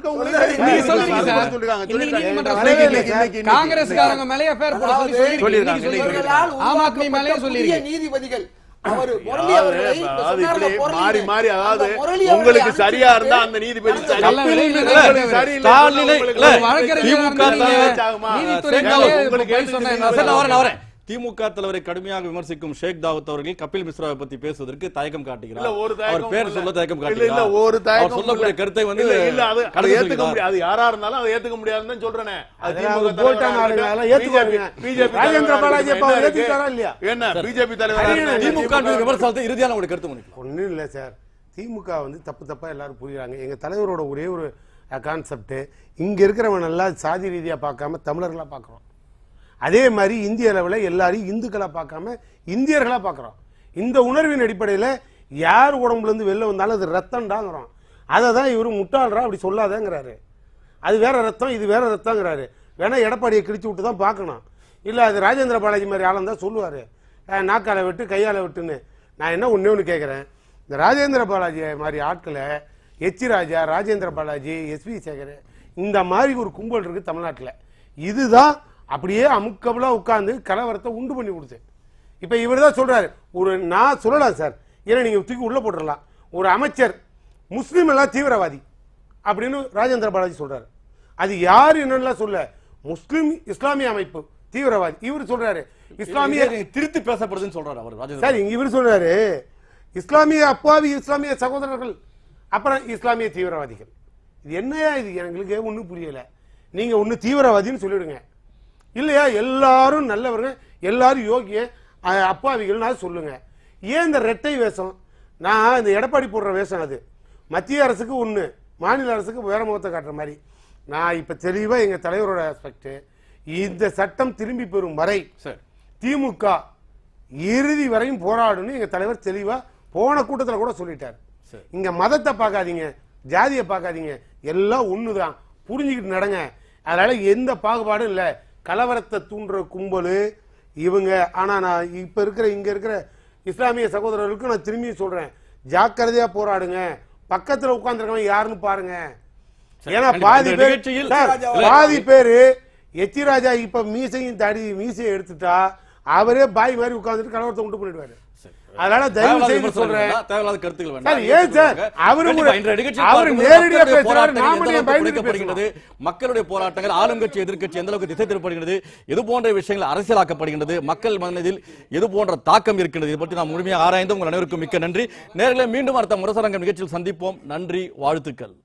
நீதிபதிகள் மாறி மாறி, அதாவது உங்களுக்கு சரியா இருந்தா அந்த நீதிபதி திமுக தலைவரை கடுமையாக விமர்சிக்கும் ஷேக் தாவூத் அவர்கள் கபில் மிஸ்ராவை பத்தி பேசுவதற்கு தயக்கம் காட்டுகிறார். அவர் பேர் சொல்ல தயக்கம் காட்டுகிறார். ஒரு தயக்கம் சொல்லக்கூடிய கருத்தை வந்து ஏத்துக்க முடியாது. யாரா இருந்தாலும் அதை ஏத்துக்க முடியாதுன்னு சொல்றேன். ராஜேந்திர பாலாஜி என்ன பிஜேபி தலைவர் திமுக விமர்சனத்தை இறுதியான ஒரு கருத்து முடிக்கும். ஒன்னும் இல்ல சார், திமுக வந்து தப்பு தப்பா எல்லாரும் புரியுறாங்க. எங்க தலைவரோட ஒரே ஒரு கான்செப்ட், இங்க இருக்கிறவன் நல்லா சாதி ரீதியா பார்க்காம தமிழர்களா பாக்குறோம். அதே மாதிரி இந்திய அளவில் எல்லாரையும் இந்துக்களா பார்க்காம இந்தியர்களா பார்க்கிறோம். இந்த உணர்வின் அடிப்படையில் யார் உடம்புல இருந்து வெளில வந்தாலும் அது ரத்தம் தாங்கிறோம். அதை தான் இவரு முட்டாள்றா அப்படி சொல்லாதேங்கிறாரு. அது வேற ரத்தம், இது வேற ரத்தங்கிறாரு. வேணா எடப்பாடியை கிழிச்சு விட்டு தான் பார்க்கணும். இல்லை அது ராஜேந்திர பாலாஜி மாதிரி ஆளும் தான் சொல்லுவார், நாக்கால விட்டு கையால விட்டுன்னு. நான் என்ன ஒன்று ஒன்று கேட்குறேன், இந்த ராஜேந்திர பாலாஜி மாதிரி ஆட்களை H Raja, Rajendra Balaji, S V Sekhar, இந்த மாதிரி ஒரு கும்பல் இருக்கு தமிழ்நாட்டில். இதுதான் அப்படியே அமுக்கபலா உட்கார்ந்து கலவரத்தை உண்டு பண்ணி கொடுத்து. இப்ப இவர் தான் சொல்றாரு, ஒரு நான் சொல்லலாம் சார், ஏன்னா நீங்க தூக்கி உள்ள போட்டுடலாம், ஒரு அமைச்சர் முஸ்லீம் எல்லாம் தீவிரவாதி அப்படின்னு ராஜேந்திர பாலாஜி சொல்றாரு. அது யாரு என்னெல்லாம் சொல்ல, முஸ்லீம் இஸ்லாமிய அமைப்பு தீவிரவாதி இவர் சொல்றாரு. இஸ்லாமிய திருத்தி பேசப்படுதுன்னு சொல்றாரு அவர். சார் இவர் சொல்றாரு இஸ்லாமிய அப்பாவி இஸ்லாமிய சகோதரர்கள், அப்புறம் இஸ்லாமிய தீவிரவாதிகள். இது என்னையா இது எங்களுக்கு ஒன்றும் புரியல. நீங்க ஒன்று தீவிரவாதின்னு சொல்லிடுங்க, இல்லையா எல்லாரும் நல்லவர்கள் எல்லாரும் யோகிய அப்பாவிகள்னாலும் சொல்லுங்க. ஏன் இந்த ரெட்டை வேஷம்? நான் இந்த எடப்பாடி போடுற வேஷம் அது மத்திய அரசுக்கு ஒன்று, மாநில அரசுக்கு வேற முகத்தை காட்டுற மாதிரி. நான் இப்ப தெளிவா எங்க தலைவரோட ஆஸ்பெக்ட், இந்த சட்டம் திரும்பி பெறும் வரை திமுக இறுதி வரையும் போராடுன்னு எங்க தலைவர் தெளிவா போன கூட்டத்தில் கூட சொல்லிட்டார். இங்க மதத்தை பார்க்காதீங்க, ஜாதியை பார்க்காதீங்க, எல்லாம் ஒண்ணுதான், புரிஞ்சுக்கிட்டு நடங்க. அதனால எந்த பாகுபாடும் இல்லை. கலவரத்தை தூண்டுற கும்பல் இவங்க. ஆனா நான் இப்ப இருக்கிற இங்க இருக்கிற இஸ்லாமிய சகோதரர்களுக்கு நான் திரும்பி சொல்றேன், ஜாக்கிரதையா போராடுங்க. பக்கத்துல உட்கார்ந்துருக்கவன் யாருன்னு பாருங்க. ஏன்னா பாதி பேர் பாதி பேரு எத்திராஜா இப்ப மீசையும் தாடி மீசையை எடுத்துட்டா அவரே பாய் மாதிரி உட்கார்ந்துட்டு கலவரத்தை உண்டு பண்ணிடுவாரு. அதனால தயவு செய்து சொல்றேன், தேவையில்லாத கருத்துக்கள் சார். ஏன் சார் அவரு அவரு நேரடியா பேசுறாரு, நாமளே பயன்படுத்தப்படுகிறது. மக்களுடைய போராட்டங்கள் ஆளுங்கட்சி எதிர்க்கட்சி எந்த அளவுக்கு திசை திருப்பப்படுகிறது, எது போன்ற விஷயங்கள் அரசியலாக்கப்படுகின்றது, மக்கள் மனதில் எது போன்ற தாக்கம் இருக்கின்றது, இதை பற்றி நாம் முழுமையாக ஆராய்ந்து உங்கள் அனைவருக்கும் மிக்க நன்றி. நேரங்களை மீண்டும் அடுத்த முரசரங்கம் நிகழ்ச்சியில் சந்திப்போம். நன்றி, வாழ்த்துக்கள்.